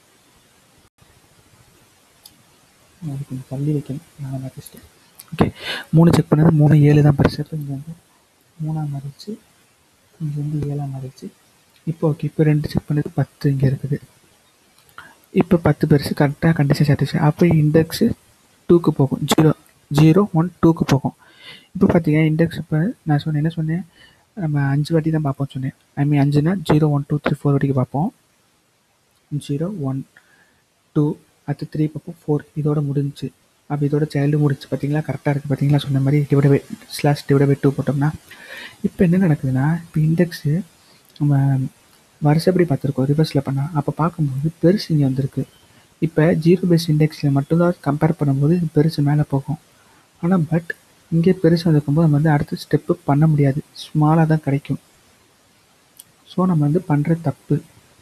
அது கொஞ்சம் தள்ளி வைக்கணும், நான் மாற்றிச்சிட்டேன். ஓகே, 3 செக் பண்ணது, 3 7 தான் பெருசு. இப்போ இங்கே வந்து 3ஆக மாறிடுச்சு, இங்கே வந்து 7ஆக மாறிடுச்சு. இப்போ ஓகே, இப்போ 2 செக் பண்ணது 10 இங்கே இருக்குது. இப்போ 10 பெருசு, கரெக்டாக கண்டிஷன் சாட்டிஸ்ஃபை. அப்போ இண்டெக்ஸு 2க்கு போகும், 0 0 1 2க்கு போகும். இப்போ பார்த்தீங்கன்னா இண்டெக்ஸ் இப்போ நான் சொன்னேன், என்ன சொன்னேன், நம்ம 5 வாட்டி தான் பார்ப்போம் சொன்னேன். ஐ மீன் 5னா 0 1 2 3 4 வரைக்கும் பார்ப்போம். 0 1 2 அடுத்து 3 பார்ப்போம், 4 இதோட முடிஞ்சு. அப்போ இதோட சைல்டு முடிச்சு. பார்த்தீங்களா, கரெக்டாக இருக்குது. பார்த்தீங்களா, சொன்ன மாதிரி /2 போட்டோம்னா இப்போ என்ன நடக்குதுன்னா, இப்போ இண்டெக்ஸு நம்ம வருஷப்படி பார்த்துருக்கோம், ரிவர்ஸில் பண்ணால். அப்போ பார்க்கும்போது பெருசு இங்கே வந்திருக்கு. இப்போ 0 பேஸ் இண்டெக்ஸில் மட்டும்தான் கம்பேர் பண்ணும்போது பெருசு மேலே போகும். ஆனால் பட் இங்கே பெருசு வந்திருக்கும்போது நம்ம வந்து அடுத்த ஸ்டெப்பு பண்ண முடியாது, ஸ்மாலாக தான் கிடைக்கும். ஸோ நம்ம வந்து பண்ணுற தப்பு.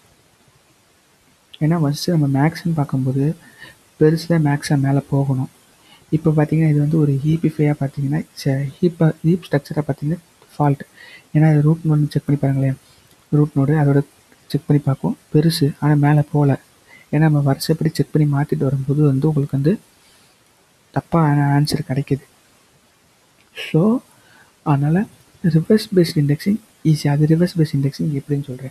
ஏன்னா ஃபஸ்ட்டு நம்ம மேக்ஸ்ன்னு பார்க்கும்போது பெருசு தான் மேக்ஸாக மேலே போகணும். இப்போ பார்த்தீங்கன்னா இது வந்து ஒரு ஹீப்பிஃபையாக பார்த்தீங்கன்னா ஹீப் ஸ்ட்ரக்சராக பார்த்தீங்கன்னா ஃபால்ட். ஏன்னா இது ரூட் நோடு செக் பண்ணி பாருங்களேன். ரூட் நோடு அதோட செக் பண்ணி பார்க்கும் பெருசு, ஆனால் மேலே போகல. ஏன்னா நம்ம வருஷப்படி செக் பண்ணி மாற்றிட்டு வரும்போது வந்து உங்களுக்கு வந்து தப்பான ஆன்சர் கிடைக்கிது. ஸோ அதனால் ரிவர்ஸ் பேஸ்ட் இண்டெக்ஸிங் ஈஸி. அது ரிவர்ஸ் பேஸ்ட் இண்டெக்ஸிங் எப்படின்னு சொல்கிறேன்.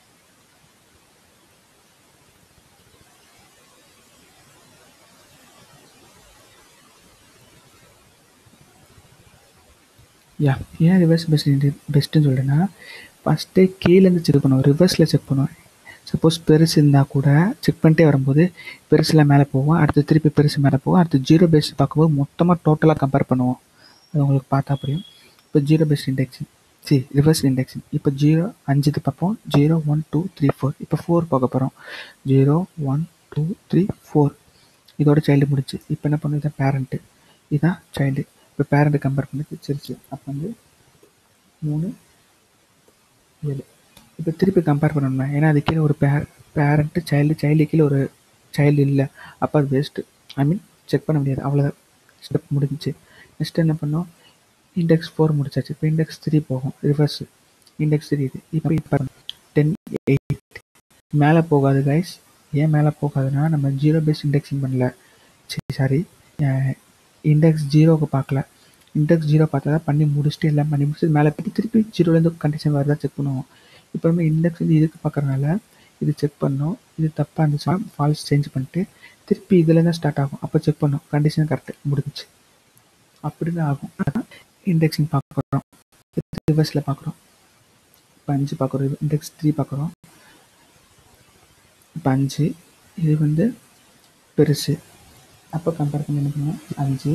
ஏன் ரிவர்ஸ் பெஸ்ட்டுன்னு சொல்கிறேன்னா, ஃபஸ்ட்டே கீழேருந்து செக் பண்ணுவோம், ரிவர்ஸில் செக் பண்ணுவோம். சப்போஸ் பெருசு இருந்தால் கூட செக் பண்ணிட்டே வரும்போது பெருசில் மேலே போவோம், அடுத்து திருப்பி பெருசு மேலே போவோம், அடுத்து ஜீரோ பேஸ் பார்க்கும்போது மொத்தமாக டோட்டலாக கம்பேர் பண்ணுவோம். அது உங்களுக்கு பார்த்தா புரியும். இப்போ zero based indexing reverse indexing. இப்போ 0 5 இது பார்ப்போம், 0 1 2 3 4. இப்போ 4 பார்க்க போகிறோம், 0 1 2 3 4. இதோட சைல்டு முடிச்சு. இப்போ என்ன பண்ணும், இதான் பேரண்ட்டு, இதுதான் சைல்டு. இப்போ பேரண்ட்டு கம்பேர் பண்ணி பிரிச்சிருச்சு. அப்போ வந்து 3 7. இப்போ திருப்பி கம்பேர் பண்ணணும்னா, ஏன்னா அது கீழே ஒரு பேரண்ட்டு சைல்டு கீழே ஒரு சைல்டு இல்லை, அப்போ அது வேஸ்ட்டு. ஐ மீன் செக் பண்ண முடியாது, அவ்வளோதான், ஸ்டெப் முடிஞ்சிச்சு. நெக்ஸ்ட் என்ன பண்ணோம், இண்டெக்ஸ் 4 முடிச்சாச்சு. இப்போ இண்டெக்ஸ் 3 போகும், ரிவர்ஸு. இண்டெக்ஸ் 3 இது. இப்போ 10 8 மேலே போகாது கைஸ். ஏன் மேலே போகாதுன்னா நம்ம ஜீரோ பேஸ் இண்டெக்ஸிங் பண்ணல, சாரி இண்டெக்ஸ் 0க்கு பார்க்கல. இண்டெக்ஸ் 0 பார்த்தா தான் பண்ணி முடிச்சுட்டு எல்லாம் பண்ணி முடிச்சுட்டு மேலே போய்ட்டு திருப்பி 0லேருந்து கண்டிஷன் வருதா செக் பண்ணுவோம். இப்போ நம்ம இண்டெக்ஸ் வந்து இதுக்கு பார்க்குறதுனால இது செக் பண்ணோம், இது தப்பாக இருந்துச்சுன்னா ஃபால்ஸ் சேஞ்ச் பண்ணிட்டு திருப்பி இதில் தான் ஸ்டார்ட் ஆகும். அப்போ செக் பண்ணோம், கண்டிஷன் கரெக்டு, முடிஞ்சிச்சு. அப்படின்னு ஆகும். இண்டெக்ஸிங் பார்க்குறோம், ரிவர்ஸில் பார்க்குறோம். இப்போ 5 பார்க்குறோம், இண்டெக்ஸ் 3 பார்க்குறோம். இப்போ 5 இது வந்து பெருசு, அப்போ கம்பேர் பண்ணி என்ன பண்ணுவோம், 5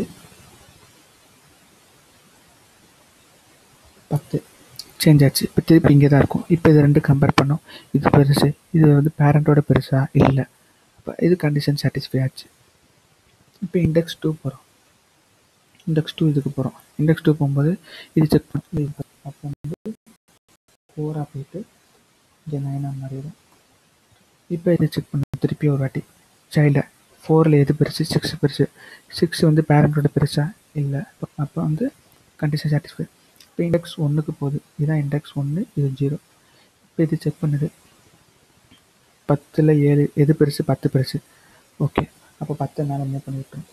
10 சேஞ்ச் ஆச்சு. இப்போ திருப்பி இங்கே தான் இருக்கும். இப்போ இது ரெண்டு கம்பேர் பண்ணோம், இது பெருசு, இது வந்து பேரண்ட்டோட பெருசா இல்லை, அப்போ இது கண்டிஷன் சாட்டிஸ்ஃபை ஆச்சு. இப்போ இண்டெக்ஸ் 2 போகிறோம், இண்டெக்ஸ் 2 இதுக்கு போகிறோம். இண்டெக்ஸ் 2 போகும்போது இது செக் பண்ணி அப்போ வந்து 4 போயிட்டு இங்கே 9 மாறிடும். இப்போ இது செக் பண்ணணும் திருப்பி ஒரு வாட்டி, சைல்டை 4ல் எது பெருசு, 6 பெருசு, 6 வந்து பேரண்ட்டோட பெருசா இல்லை, அப்போ வந்து கண்டிஷன் சாட்டிஸ்ஃபை. இப்போ இண்டெக்ஸ் 1க்கு போகுது, இதுதான் இண்டெக்ஸ் 1, இது 0. இப்போ இது செக் பண்ணுது, 10ல் 7 எது பெருசு, 10 பெருசு, ஓகே. அப்போ 10 மேலே மூவ் பண்ணி விட்டுரும்.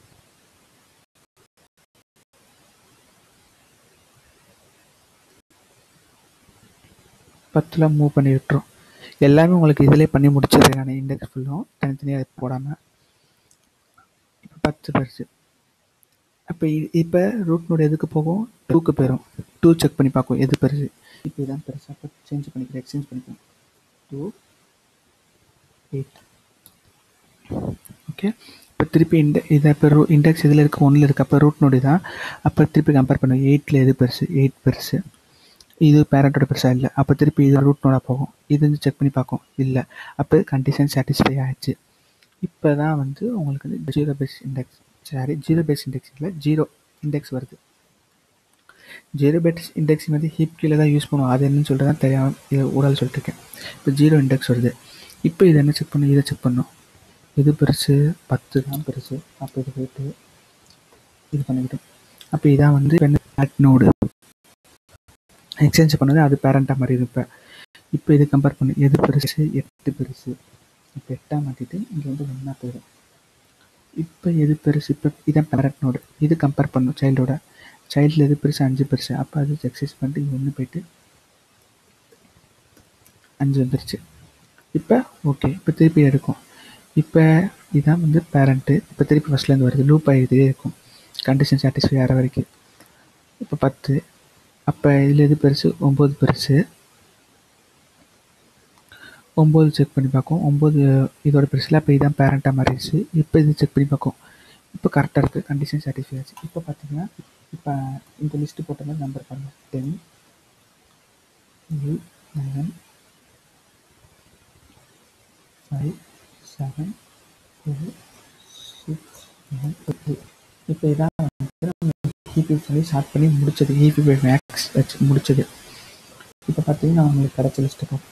பத்தில் மூவ் பண்ணி விட்டுரும். எல்லாமே உங்களுக்கு இதிலே பண்ணி முடிச்சிடுறேன் நான், இண்டெக்ஸ் ஃபுல்லும் தனித்தனியாக போடாமல். இப்போ 10 பெருசு. அப்போ இப்போ ரூட் நோடு எதுக்கு போகும், 2க்கு போயிடும். 2 செக் பண்ணி பார்க்கும் எது பெருசு. இப்போ இதான் பெருசு, அப்போ சேஞ்ச் பண்ணிக்கிறேன், எக்ஸ்சேஞ்ச் பண்ணிக்கிறேன், 2 8. ஓகே. இப்போ திருப்பி இதை இப்போ இண்டெக்ஸ் இதில் இருக்குது, 1ல் இருக்குது, அப்போ ரூட் நோடு தான். அப்போ திருப்பி கம்பேர் பண்ணுவோம், 8ல் எது பெருசு, 8 பெருசு, இது பேரண்ட்டோட பெருசாக இல்லை, அப்போ திருப்பி இது ரூட் நோடாக போகும். இது வந்து செக் பண்ணி பார்க்கும், இல்லை, அப்போ கண்டிஷன் சாட்டிஸ்ஃபை ஆகிடுச்சு. இப்போ தான் வந்து உங்களுக்கு வந்து zero base index, sorry zero base இண்டெக்ஸில் ஜீரோ இண்டெக்ஸ் வருது. ஜீரோ பேஸ் இண்டெக்ஸிங் வந்து ஹீப் கீழே தான் யூஸ் பண்ணுவோம், அது என்னன்னு சொல்லிட்டு தான் தெரியாமல் இது ஊடால் சொல்லிட்டுருக்கேன். இப்போ ஜீரோ இண்டெக்ஸ் வருது. இப்போ இதை என்ன செக் பண்ணும், இதை செக் பண்ணும், இது பெருசு, 10 தான் பெருசு, அப்போ இது போய்ட்டு இது பண்ணிக்கிட்டோம். அப்போ இதான் வந்து ஆட் நோடு எக்ஸ்சேஞ்ச் பண்ணது, அது பேரண்ட்டாக மாதிரி இருப்பேன். இப்போ இது கம்பேர் பண்ணு, எது பெருசு, 8 பெருசு, இப்போ 8 மாற்றிட்டு இங்கே வந்து 1 போயிடும். இப்போ எது பெருசு, இப்போ இதான் பேரண்ட் நோடு, இது கம்பேர் பண்ணும் சைல்டோட, சைல்டில் எது பெருசு, 5 பெருசு, அப்போ அது எக்ஸசைஸ் பண்ணிட்டு இங்கே 1 போயிட்டு 5 வந்துருச்சு. இப்போ ஓகே. இப்போ திருப்பி எடுக்கும், இப்போ இதான் வந்து பேரண்ட்டு. இப்போ திருப்பி ஃபஸ்ட்லேருந்து வருது, லூப் ஆகிட்டே இருக்கும் கண்டிஷன் சாட்டிஸ்ஃபை ஆகிற வரைக்கும். இப்போ 10, அப்போ இதில் எது பெருசு, 9 பெருசு, 9 செக் பண்ணி பார்க்கும், 9 இதோட பெருசில், அப்போ இதான் பேரண்ட்டாக மாறிடுச்சு. இப்போ இது செக் பண்ணி பார்க்கும், இப்போ கரெக்டாக இருக்குது, கண்டிஷன் சாட்டிஸ்ஃபை ஆச்சு. இப்போ பார்த்தீங்கன்னா இப்போ இந்த லிஸ்ட்டு போட்ட மாதிரி நம்பர் பாருங்கள், 10 8 9 5 7 4 6 9 8. இப்போ இதான் இபி சொல்லி ஸ்டார்ட் பண்ணி முடிச்சது, இபி மேக்ஸ் வச்சு முடிச்சது. இப்போ பார்த்தீங்கன்னா உங்களுக்கு கிடைச்ச லிஸ்ட்டு பார்ப்போம்.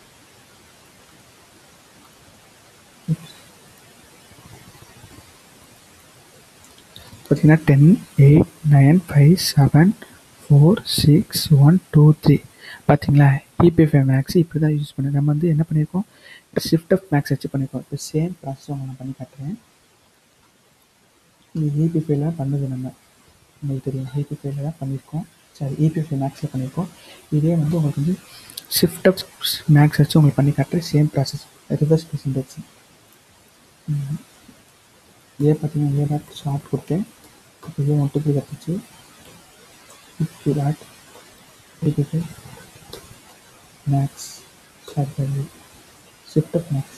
பார்த்தீங்கன்னா 10, 8, 9, 5, 7, 4, 6, 1, 2, 3. பார்த்தீங்களா, இபிஎஃப்ஐ மேக்ஸ் இப்படி தான் யூஸ் பண்ணி நம்ம வந்து என்ன பண்ணியிருக்கோம், ஷிஃப்ட் ஆஃப் மேக்ஸ் வச்சு பண்ணியிருக்கோம். இப்போ சேம் ப்ராசஸ் நான் பண்ணி காட்டுறேன். இந்த இபிஎஃப்ஐல பண்ணது நம்ம உங்களுக்கு தெரியும், இபிஎஃப்ஐல தான் பண்ணியிருக்கோம். சாரி, இபிஎஃப்ஐ மேக்ஸில் பண்ணியிருக்கோம். இதே வந்து உங்களுக்கு வந்து ஷிஃப்ட் ஆஃப் மேக்ஸ் வச்சு உங்களுக்கு பண்ணி காட்டுறேன். Same process, reverse presentation. இதே பார்த்தீங்கன்னா இதே தான் ஷார்ட் கொடுத்தேன். இதே மல்டிப்ளை கற்றுச்சு dot heapify max, sorry shift of max.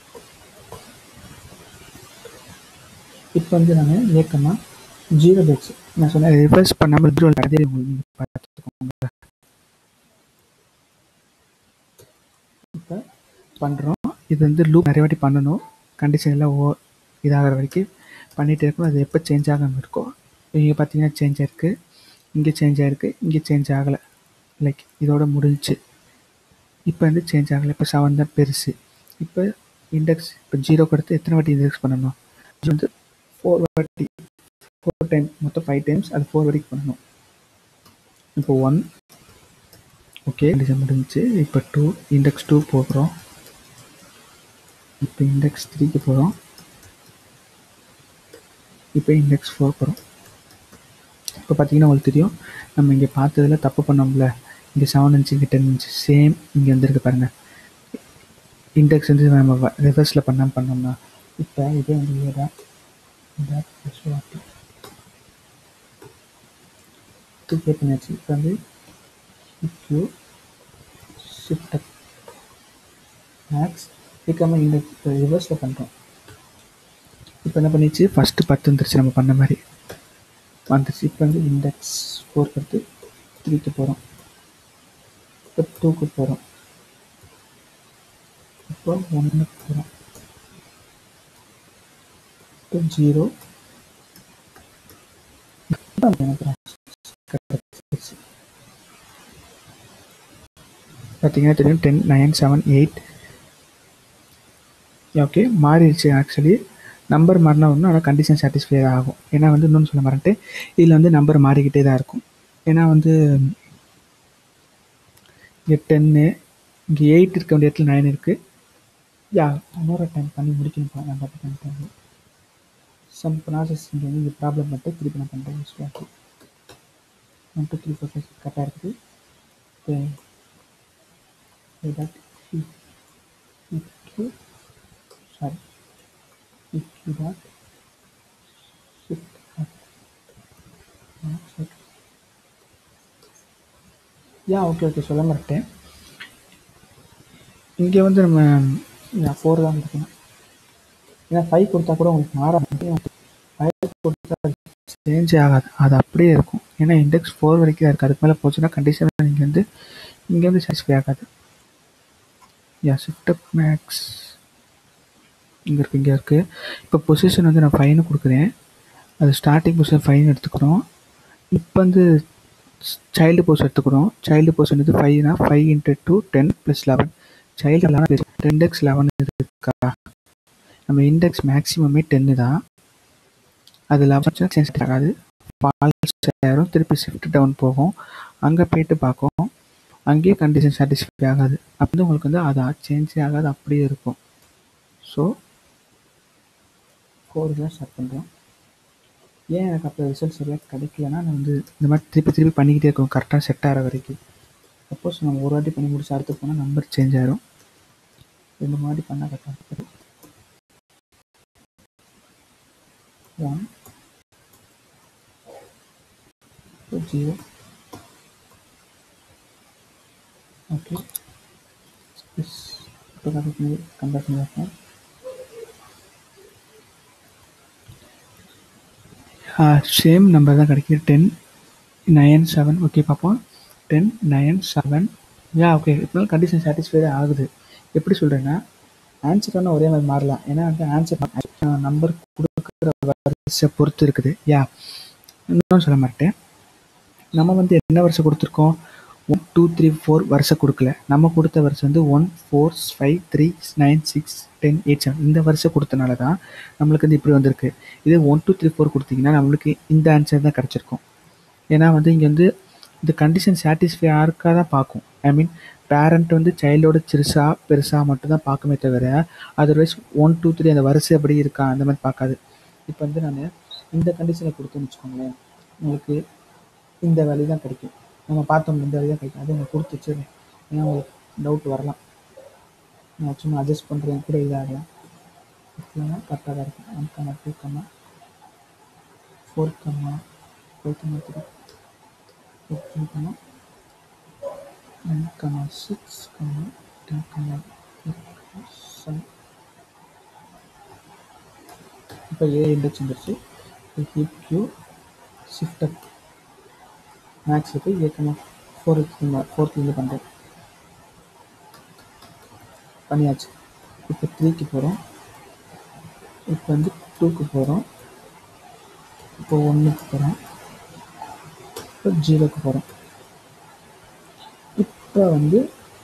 இப்போ வந்து நான் ஏக்கமாக 0 பேக்ஸ் நான் சொன்னேன், ரிவர்ஸ் பண்ணாமல் 0 அதே உங்களுக்கு பார்த்துக்கோங்க. இப்போ பண்ணுறோம். இது வந்து லூப் நிறைய வாட்டி பண்ணணும், கண்டிஷன் எல்லாம் இதாகிற வரைக்கும் பண்ணிகிட்டே இருக்கணும். அது எப்போ சேஞ்ச் ஆகாமல் இருக்கும். இங்கே பார்த்தீங்கன்னா சேஞ்ச் ஆகிருக்கு, இங்கே சேஞ்ச் ஆகிருக்கு, இங்கே சேஞ்ச் ஆகலை. லைக் இதோட முடிஞ்சிச்சு. இப்போ வந்து சேஞ்ச் ஆகலை. இப்போ 7 தான் பெருசு. இப்போ இண்டெக்ஸ் இப்போ 0க்கு அடுத்து எத்தனை வாட்டி இண்டெக்ஸ் பண்ணணும், இது வந்து 4 வாட்டி, 4 டைம், மொத்தம் 5 டைம்ஸ், அது 4 வரைக்கும் பண்ணணும். இப்போ 1 ஓகே கண்டிஷன் முடிஞ்சிச்சு. இப்போ 2 இண்டெக்ஸ் 2 போகிறோம். இப்போ இண்டெக்ஸ் 3க்கு போகிறோம். இப்போ இண்டெக்ஸ் 4 போகிறோம். இப்போ பார்த்தீங்கன்னா உங்களுக்கு தெரியும், நம்ம இங்கே பார்த்ததில் தப்பு பண்ணோம்ல, இங்கே 7 இன்ச்சு, இங்கே 10 இன்ச்சு, சேம் இங்கே வந்துருக்கு பாருங்கள். இண்டெக்ஸ் வந்து நம்ம ரிவர்ஸில் பண்ணோம்னா இப்போ இதே வந்து ஏதான் பே பண்ணியாச்சு. இப்போ வந்து இக்யூ ஷிஃப்ட் அப் மேக்ஸ் இதுக்காம இண்டெக்ஸ் ரிவர்ஸில் பண்ணுறோம். இப்போ என்ன பண்ணிச்சு, ஃபஸ்ட்டு 10 வந்துருச்சு, நம்ம பண்ண மாதிரி வந்துருச்சு. இப்போ வந்து இண்டெக்ஸ் 4 எடுத்து 3க்கு போகிறோம். இப்போ 2க்கு போகிறோம். இப்போ 1க்கு போகிறோம். இப்போ 0 பார்த்தீங்கன்னா தெரியும் 10, 9, 7, 8 ஓகே மாறிடுச்சு. ஆக்சுவலி நம்பர் மாறினா ஒன்று, ஆனால் கண்டிஷன் சாட்டிஸ்ஃபை ஆகும். ஏன்னா வந்து இன்னொன்று சொல்ல மாட்டேன், இதில் வந்து நம்பர் மாறிக்கிட்டே தான் இருக்கும். ஏன்னா வந்து இங்கே 10, இங்கே 8 இருக்க வேண்டிய இடத்துல 9 இருக்குது. இன்னொரு டைம் பண்ணி முடிக்கணும். நான் பண்ணிட்டேன் சம் ப்ராசஸ் இங்கே வந்து இந்த ப்ராப்ளம் மட்டும் திருப்பி நான் பண்ணுறேன். 1, 2, 3, 4, 5 கரெக்டாக இருக்குது. ஓகே சொல்ல மாட்டேன். இங்கே வந்து நம்ம 4 தான் கொடுக்கணும். ஏன்னா 5 கொடுத்தா கூட உங்களுக்கு மாறாது, 5 கொடுத்தா சேஞ்சே ஆகாது, அது அப்படியே இருக்கும். ஏன்னா இண்டெக்ஸ் 4 வரைக்கும் தான் இருக்குது. அதுக்கு மேலே போச்சுன்னா கண்டிஷன் இங்கேருந்து சாட்டிஸ்ஃபை ஆகாது. ஷிஃப்ட் அப் மேக்ஸ் இங்கே இருக்குது. இப்போ பொசிஷன் வந்து நான் 5ன்னு கொடுக்குறேன். அது ஸ்டார்டிங் பொசிஷன் 5ன்னு எடுத்துக்கிறோம். இப்போ வந்து சைல்டு போஸ் எடுத்துக்கிறோம். சைல்டு போஸ் வந்து 5னா 5 × 2 10 + 11. சைல்டு 11 இண்டெக்ஸ் 11 இருக்கா, நம்ம இண்டெக்ஸ் மேக்ஸிமமே 10 தான். அது 11 சேஞ்ச் ஆகாது, ஃபால்ஸ் ஆயிரும். திருப்பி ஷிஃப்ட் டவுன் போகும், அங்கே போயிட்டு பார்க்கும், அங்கேயே கண்டிஷன் சாட்டிஸ்ஃபை ஆகாது. அப்போ வந்து உங்களுக்கு வந்து அது சேஞ்சே ஆகாது, அப்படியே இருக்கும். ஸோ 4 தான் ஸ்டார்ட் பண்ணுறோம். ஏன் எனக்கு அப்போ ரிசல்ட் சரியாக கிடைக்கலன்னா, நான் வந்து இந்த மாதிரி திருப்பி பண்ணிக்கிட்டே இருக்கோம் கரெக்டாக செட் ஆகிற வரைக்கும். சப்போஸ் நம்ம ஒரு வாட்டி பண்ணி முடிச்சு அடுத்து போனால் நம்பர் சேஞ்ச் ஆகிரும். 2 வாட்டி பண்ணால் கரெக்டாக இருக்குது. 1 0 ஓகே. இப்போ கம்பேர் பண்ணி வைப்போம். சேம் நம்பர் தான் கிடைக்கும். 10, 9, 7 ஓகே பார்ப்போம். 10, 9, 7 ஓகே. இப்போ கண்டிஷன் சாட்டிஸ்ஃபைடு ஆகுது. எப்படி சொல்கிறேன்னா, ஆன்சர் ஆனால் ஒரே மாதிரி மாறலாம். ஏன்னா வந்து ஆன்சர் நம்பர் கொடுக்குற வரிசை பொறுத்து இருக்குது. இன்னும் சொல்ல மாட்டேன். நம்ம வந்து என்ன வருஷம் கொடுத்துருக்கோம்? 1 2 3 4 வருஷம் கொடுக்கல. நம்ம கொடுத்த வருஷம் வந்து 1 4 5 3 9 6 10 8 7 இந்த வருஷம் கொடுத்தனால தான் நம்மளுக்கு வந்து இப்படி வந்திருக்கு. இதே 1 2 3 4 கொடுத்தீங்கன்னா நம்மளுக்கு இந்த ஆன்சர் தான் கிடச்சிருக்கும். ஏன்னா வந்து இங்கே வந்து இந்த கண்டிஷன் சாட்டிஸ்ஃபை ஆருக்காக தான் பார்க்கும். ஐ மீன் பேரண்ட் வந்து சைல்டோட சிறுசா பெருசாக மட்டும்தான் பார்க்குமே தவிர அதர்வைஸ் 1 2 3 அந்த வரிசை அப்படி இருக்கா அந்த மாதிரி பார்க்காது. இப்போ வந்து நான் இந்த கண்டிஷனை கொடுத்தேன்னு வச்சுக்கோங்களேன், உங்களுக்கு இந்த வேல்யூ தான் கிடைக்கும். நம்ம பார்த்தோம் இந்த வேல்யூ தான் கிடைக்கும். அதை நான் கொடுத்து வச்சுருக்கேன். ஏன்னா உங்களுக்கு டவுட் வரலாம். நான் சும்மா அட்ஜஸ்ட் பண்ணுறேன் கூட இதாகலாம். இல்லைன்னா கரெக்டாக தான் இருக்கும். 1 2 4 4 3 4 9 6 10 7. இப்போ ஏ இண்டெக்ஸ் வந்துருச்சு. ஹீப் கியூ ஷிஃப்ட் அப் மேக்ஸுக்கு ஏ ஃபோர்த்துலேருந்து பண்ணுறோம். பண்ணியாச்சு. இப்போ 3க்கு போகிறோம். இப்போ வந்து 2க்கு போகிறோம். இப்போ 1க்கு போகிறோம். இப்போ 0க்கு போகிறோம். இப்போ வந்து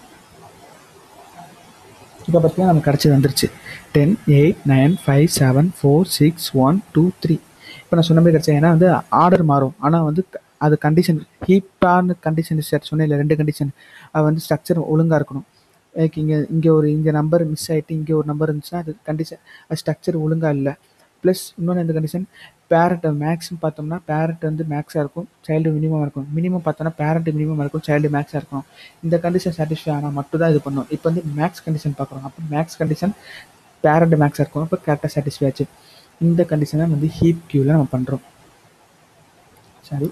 இப்போ பார்த்தீங்கன்னா நமக்கு கிடச்சி வந்துருச்சு 10 8 9 5 7 4 6 1 2 3. இப்போ நான் சொன்ன மாதிரி கிடச்சேன். ஏன்னா வந்து ஆர்டர் மாறும். ஆனால் வந்து அது கண்டிஷன் ஹீப்பான கண்டிஷன் செட் சொன்னேன் இல்லை 2 கண்டிஷன். அது வந்து ஸ்ட்ரக்சர் ஒழுங்காக இருக்கணும். லைக் இங்கே நம்பர் மிஸ் ஆகிட்டு இங்கே ஒரு நம்பர் இருந்துச்சுன்னா அது கண்டிஷன் அது ஸ்ட்ரக்சர் ஒழுங்காக இல்லை. ப்ளஸ் இன்னொன்று இந்த கண்டிஷன் பேரண்ட் மேக்ஸ்னு பார்த்தோம்னா பேரண்ட் வந்து மேக்ஸாக இருக்கும், சைல்டு மினிமம் இருக்கும். மினிமம் பார்த்தோன்னா பேரண்ட் மினிமம் இருக்கும், சைல்டு மேக்ஸாக இருக்கும். இந்த கண்டிஷன் சாட்டிஸ்ஃபை ஆனால் மட்டும் தான் இது பண்ணும். இப்போ வந்து மேக்ஸ் கண்டிஷன் பார்க்குறோம். அப்போ மேக்ஸ் கண்டிஷன் பேரண்ட் மேக்ஸாக இருக்கும். அப்போ கரெக்டாக சாட்டிஸ்ஃபை ஆச்சு. இந்த கண்டிஷனை வந்து ஹீப் கியூவில் நம்ம பண்ணுறோம். சரி,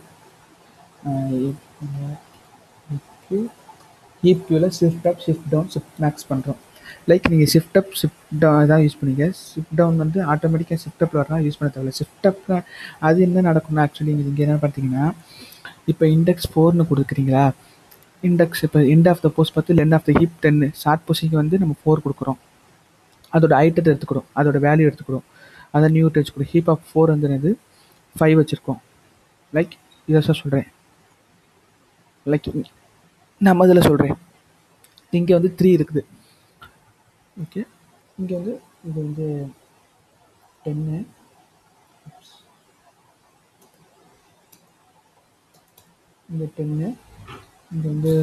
ஹீப் கியூவில் shift up shift down shift max பண்ணுறோம். லைக் நீங்கள் ஷிஃப்ட் அப் ஷிஃப்ட் டவுன் தான் யூஸ் பண்ணிங்க. ஷிஃப்ட் டவுன் வந்து ஆட்டோமேட்டிக்காக ஷிஃப்ட் அப்பில் வரலாம், யூஸ் பண்ண தேவையில்ல. ஷிஃப்ட் அப்பில் அது என்ன நடக்கும்னா ஆக்சுவலி இங்கே என்ன பார்த்தீங்கன்னா இப்போ இண்டெக்ஸ் 4ன்னு கொடுக்குறீங்களா, இண்டெக்ஸ் இப்போ end of the post 10 end of the heap 10 short பொசிஷனுக்கு வந்து நம்ம 4 கொடுக்குறோம். அதோட ஐட்டத்தை எடுத்துக்கிறோம், அதோட வேல்யூ எடுத்துக்கிறோம், அதை நியூ வச்சுக்கிறோம். ஹீப் ஆஃப் 4 வந்து 5 வச்சுருக்கோம். லைக் இதை சொல்கிறேன். லைக் நம்ம இதில் சொல்கிறேன், இங்கே வந்து 3 இருக்குது. ஓகே, இங்கே வந்து இது வந்து 10 இங்கே 10 இங்கே வந்து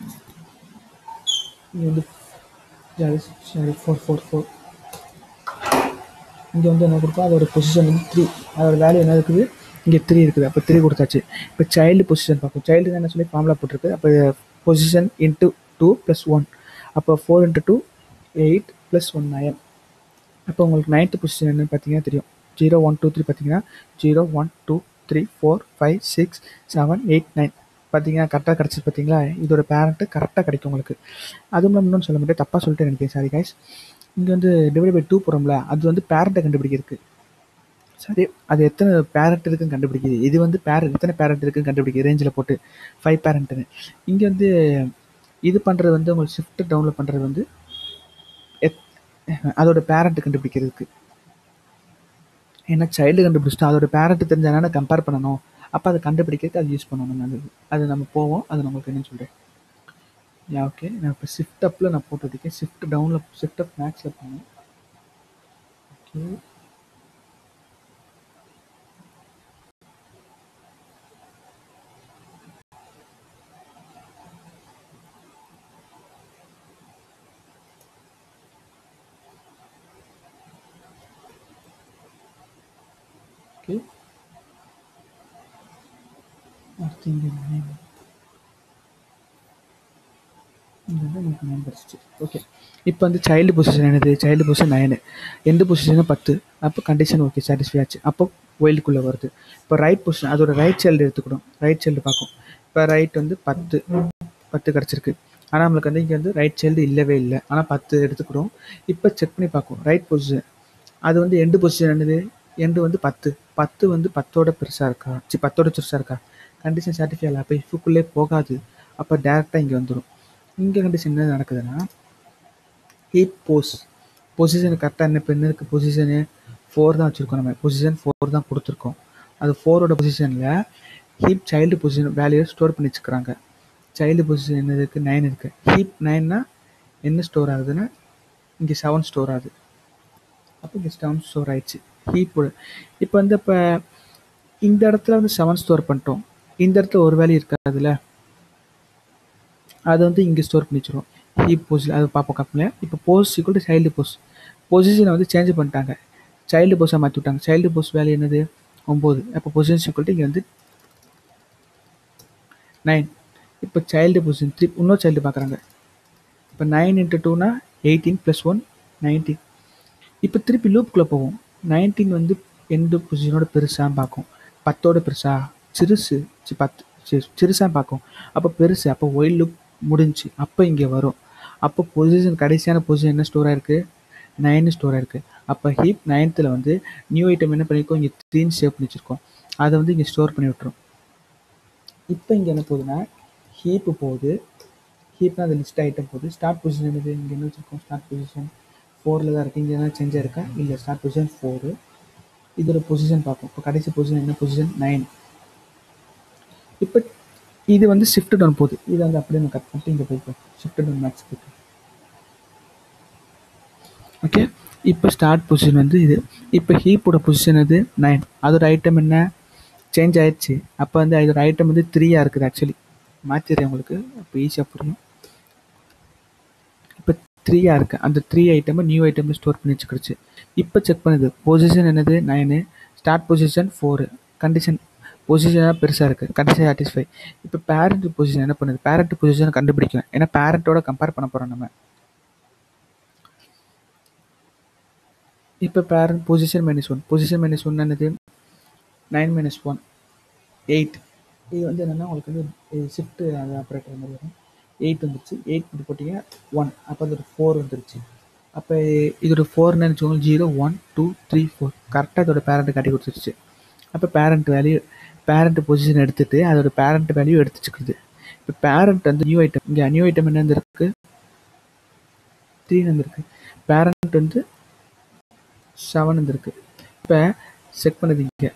4 இங்கே வந்து என்ன கொடுப்போம், அதோட பொசிஷன் வந்து 3, அதோட வேல்யூ என்ன இருக்குது, இங்கே 3 இருக்குது. அப்போ 3 கொடுத்தாச்சு. இப்போ சைல்டு பொசிஷன் பார்ப்போம். சைல்டு என்ன சொல்லி ஃபார்முலா போட்டிருக்கு. அப்போ பொசிஷன் இன்ட்டு 2 + 1. அப்போ 4 × 2 8 + 1 9. அப்போ உங்களுக்கு 9th பொசிஷன் என்னன்னு பார்த்தீங்கன்னா தெரியும். 0 1 2 3 பார்த்தீங்கன்னா 0 1 2 3 4 5 6 7 8 9 பார்த்தீங்கன்னா கரெக்டாக கிடச்சி. பார்த்தீங்களா, இதோட பேரண்ட்டு கரெக்டாக கிடைக்கும் உங்களுக்கு. அதுவும் இல்லாமல் இன்னொன்று சொல்ல முடியாது, தப்பாக சொல்லிட்டு நினைக்கிறேன், சாரி கைஸ். இங்கே வந்து /2 போகிறோம்ல, அது வந்து பேரண்ட்டை கண்டுபிடிக்கிறதுக்கு. சரி, அது எத்தனை பேரண்ட் இருக்குன்னு கண்டுபிடிக்குது. இது வந்து எத்தனை பேரண்ட் இருக்குன்னு கண்டுபிடிக்குது ரேஞ்சில் போட்டு 5 பேரண்ட்டுன்னு. இங்கே வந்து இது பண்ணுறது வந்து உங்களுக்கு ஷிஃப்ட் டவுனில் பண்ணுறது வந்து அதோட பேரண்ட் கண்டுபிடிக்கிறதுக்கு. ஏன்னா சைல்டு கண்டுபிடிச்சிட்டோம், அதோட பேரண்ட் தெரிஞ்சானா கம்பேர் பண்ணணும். அப்போ அதை கண்டுபிடிக்கிறதுக்கு அது யூஸ் பண்ணணும். அது நம்ம போவோம், அது நம்மளுக்கு என்னன்னு சொல்கிறேன். ஓகே, நான் இப்போ ஷிஃப்ட் அப்பில் நான் போட்டுருக்கேன். ஷிஃப்ட் டவுனில் ஷிஃப்ட் அப் மேக்ஸில் போனேன். ஓகே, ஓகே, அடுத்து இங்கே 9 நமக்கு 9 கிடச்சிச்சு. ஓகே, இப்போ வந்து சைல்டு பொசிஷன் என்னது, சைல்டு பொசிஷன் 9, எந்த பொசிஷனும் 10. அப்போ கண்டிஷன் ஓகே சாட்டிஸ்ஃபை ஆச்சு. அப்போ ஒயில்டுக்குள்ளே வருது. இப்போ ரைட் பொசிஷன், அதோட ரைட் சைல்டு எடுத்துக்கணும். ரைட் சைல்டு பார்க்கும். இப்போ ரைட் வந்து 10 கிடச்சிருக்கு. ஆனால் நம்மளுக்கு வந்து இங்கே வந்து ரைட் சைல்டு இல்லவே இல்லை, ஆனால் 10 எடுத்துக்கிறோம். இப்போ செக் பண்ணி பார்க்கும் ரைட் பொசிஷன். அது வந்து எண்டு பொசிஷன் என்னது, எண்டு வந்து 10 வந்து 10ஓட பெருசாக இருக்கா, 10ஓட சிறுசாக இருக்கா, கண்டிஷன் சாட்டிஸ்ஃபை ஆகலை. அப்போ இஃபுக்குள்ளே போகாது. அப்போ டேரெக்டாக இங்கே வந்துடும். இங்கே கண்டிஷன் என்ன நடக்குதுன்னா ஹீப் பொசிஷன் கரெக்டாக என்ன இப்போ என்ன இருக்குது, பொசிஷனு 4 தான் வச்சுருக்கோம். நம்ம பொசிஷன் 4 தான் கொடுத்துருக்கோம். அது 4ஓட பொசிஷனில் ஹீப் சைல்டு பொசிஷன் வேல்யூவை ஸ்டோர் பண்ணி வச்சுக்கிறாங்க. சைல்டு பொசிஷன் என்ன இருக்குது? 9 இருக்குது. ஹீப் 9னா என்ன ஸ்டோர் ஆகுதுன்னா இங்கே 7 ஸ்டோர் ஆகுது. அப்போ இங்கே 7 ஸ்டோர் ஆயிடுச்சு ஹீப்போட. இப்போ வந்து இப்போ இந்த இடத்துல வந்து 7 ஸ்டோர் பண்ணிட்டோம். இந்த இடத்துல ஒரு வேல்யூ இருக்காதுல்ல, அதை வந்து இங்கே ஸ்டோர் பண்ணி வச்சுருவோம். ஹீப் பொசிஷன் அது பார்ப்போம் கம்பெனியில். இப்போ pos equal to child pos பொசிஷனை வந்து சேஞ்ச் பண்ணிட்டாங்க. சைல்டு போஸை மாற்றி விட்டாங்க. சைல்டு போஸ் வேல்யூ என்னது? 9. அப்போ பொசிஷன் ஈக்குவல் டு இங்கே வந்து 9. இப்போ சைல்டு பொசிஷன் இன்னொரு சைல்டு பார்க்குறாங்க. இப்போ 9 × 2னா 18 + 1 19. இப்போ திருப்பி லூப்புக்குள்ளே போவோம். 19 வந்து எந்த பொசிஷனோட பெருசான்னு பார்க்கும். 10ஓட பெருசா? சிறுசு 10 சிறுசாக பார்க்கும். அப்போ பெருசு. அப்போ ஒயில் லூப் முடிஞ்சு. அப்போ இங்கே வரும். அப்போ பொசிஷன் கடைசியான பொசிஷன் என்ன ஸ்டோர் ஆயிருக்கு? 9 ஸ்டோர் ஆயிருக்கு. அப்போ ஹீப் 9th வந்து நியூ ஐட்டம் என்ன பண்ணியிருக்கோம்? இங்கே 3 சேவ் பண்ணி வச்சுருக்கோம். அதை வந்து இங்கே ஸ்டோர் பண்ணி விட்டுரும். இப்போ இங்கே என்ன போகுதுன்னா ஹீப்பு போகுது. ஹீப்னா அது லிஸ்ட் ஐட்டம் போகுது. ஸ்டார்ட் பொசிஷன் என்னது? இங்கே என்ன வச்சுருக்கோம்? ஸ்டார்ட் பொசிஷன் 4ல் தான் இருக்குது. இங்கே என்ன சேஞ்சாக இருக்கா? இல்லை, ஸ்டார்ட் பொசிஷன் 4. இதோட பொசிஷன் பார்ப்போம். இப்போ கடைசி பொசிஷன் என்ன பொசிஷன்? 9. இப்போ இது வந்து ஷிஃப்ட் டவுன் போகுது. இதை வந்து அப்படியே நான் கட் பண்ணிட்டு இங்கே போய்ப்போம். ஷிஃப்ட் டவுன் மேக்ஸ் போய்ப்போம். ஓகே, இப்போ ஸ்டார்ட் பொசிஷன் வந்து இது. இப்போ ஹீப்போட பொசிஷன் அது 9. அதோட ஐட்டம் என்ன? சேஞ்ச் ஆயிடுச்சு. அப்போ வந்து அதோட ஐட்டம் வந்து 3ஆக இருக்குது. ஆக்சுவலி மாற்றிடுறேன் உங்களுக்கு, அப்போ ஈஸியாக புரியும். இப்போ 3ஆக இருக்குது. அந்த 3 ஐட்டமை நியூ ஐட்டமில் ஸ்டோர் பண்ணி வச்சுக்கிடுச்சு. இப்போ செக் பண்ணுது. பொசிஷன் என்னது? 9. Start position 4. கண்டிஷன் பொசிஷனாக பெருசாக இருக்குது. Condition satisfy. இப்போ பேரண்ட் பொசிஷன் என்ன பண்ணுது? பேரண்ட் பொசிஷனை கண்டுபிடிக்கும். ஏன்னா பேரண்ட்டோட கம்பேர் பண்ண போகிறோம் நம்ம. இப்போ பேரண்ட் பொசிஷன் -1. பொசிஷன் -1 என்னது? 9 - 1 8. இது வந்து என்னென்னா உங்களுக்கு வந்து ஷிஃப்ட் அது ஆப்ரேட்டர் மாதிரி வரும். 8 வந்துருச்சு. 8 இப்படி போட்டிங்க 1. அப்போ அது ஒரு 4 வந்துருச்சு. அப்போ இதோட 4 நினச்சோங்க 0 1 2 3 4 கரெக்டாக இதோட பேரண்ட்டை காட்டி கொடுத்துருச்சு. அப்போ பேரண்ட் வேல்யூ பேரண்ட் பொசிஷன் எடுத்துகிட்டு அதோட பேரண்ட் வேல்யூ எடுத்துச்சுக்குது. இப்போ பேரண்ட் வந்து நியூ ஐட்டம், இங்கே நியூ ஐட்டம் என்ன வந்துருக்கு? 3 வந்துருக்கு. பேரண்ட் வந்து 7 வந்துருக்கு. இப்போ செக் பண்ணுது. இங்கே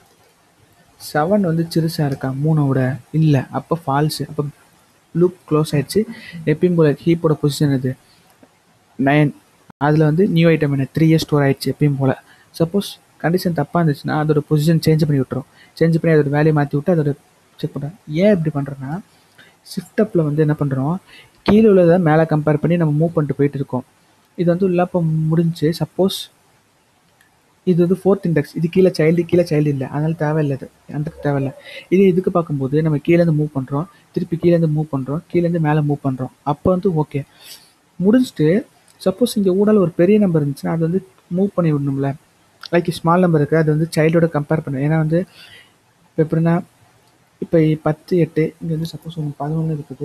7 வந்து சிறுசாக இருக்கா 3ஓட? இல்லை. அப்போ ஃபால்ஸு. அப்போ லூப் க்ளோஸ் ஆகிடுச்சு. எப்பயும் போல் ஹீப்போட பொசிஷன் இது 9. அதில் வந்து நியூ ஐட்டம் என்ன? 3 ஸ்டோர் ஆகிடுச்சு எப்பயும் போல். சப்போஸ் கண்டிஷன் தப்பாக இருந்துச்சுன்னா அதோட பொசிஷன் சேஞ்ச் பண்ணி விட்டுரும். சேஞ்ச் பண்ணி அதோட வேல்யூ மாற்றி விட்டு அதோட செக் பண்ணுறோம். ஏன் இப்படி பண்ணுறோன்னா ஷிஃப்ட் அப்பில் வந்து என்ன பண்ணுறோம்? கீழே உள்ளதை மேலே கம்பேர் பண்ணி நம்ம மூவ் பண்ணிட்டு போயிட்டு இருக்கோம். இது வந்து இப்போ முடிஞ்சு. சப்போஸ் இது வந்து 4th இண்டெக்ஸ். இது கீழே சைல்டு இல்லை, அதனால தேவையில்லை. இது அந்த தேவையில்லை. இது இதுக்கு பார்க்கும்போது நம்ம கீழேருந்து மூவ் பண்ணுறோம், திருப்பி கீழேருந்து மூவ் பண்ணுறோம், கீழேருந்து மேலே மூவ் பண்ணுறோம். அப்போ வந்து ஓகே முடிச்சுட்டு சப்போஸ் இங்கே ஊடால ஒரு பெரிய நம்பர் இருந்துச்சுன்னா அது வந்து மூவ் பண்ணி விடணும்ல. லைக் ஸ்மால் நம்பர் இருக்குது, அது வந்து சைல்டோட கம்பேர் பண்ணு. ஏன்னா வந்து இப்போ எப்படின்னா இப்போ 10 8 இங்கே வந்து சப்போஸ் உங்களுக்கு 11 இருக்குது.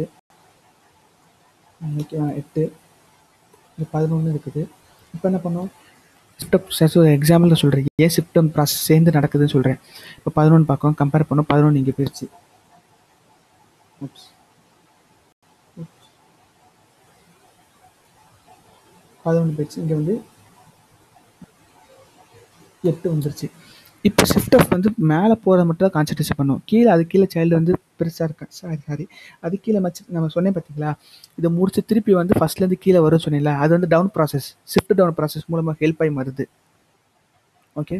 ஓகே 8 இங்கே 11 இருக்குது. இப்போ என்ன பண்ணோம்? ஷிஃப்ட் ப்ராசஸ் ஒரு எக்ஸாம்பிள் சொல்கிறேன். ஏன் ஷிஃப்ட் ப்ராசஸ் சேர்ந்து நடக்குதுன்னு சொல்கிறேன். இப்போ 11 பார்க்கணும், கம்பேர் பண்ணோம். 11 இங்கே போயிடுச்சு. 11 போயிடுச்சு. இங்கே வந்து 8 வந்துருச்சு. இப்போ ஷிஃப்ட் ஆஃப் வந்து மேலே போகிறத மட்டும் தான் கான்சன்ட்ரேஷன் பண்ணும். கீழே அது கீழே சைல்டு வந்து பெருசாக இருக்கேன். சாரி அது கீழே மச்சு நம்ம சொன்னேன் பார்த்தீங்களா? இதை முடிச்சு திருப்பி வந்து ஃபஸ்ட்லேருந்து கீழே வரும்னு சொன்னீங்களா? அது வந்து down process, shift down process மூலமாக ஹெல்ப் ஆகி வருது. ஓகே,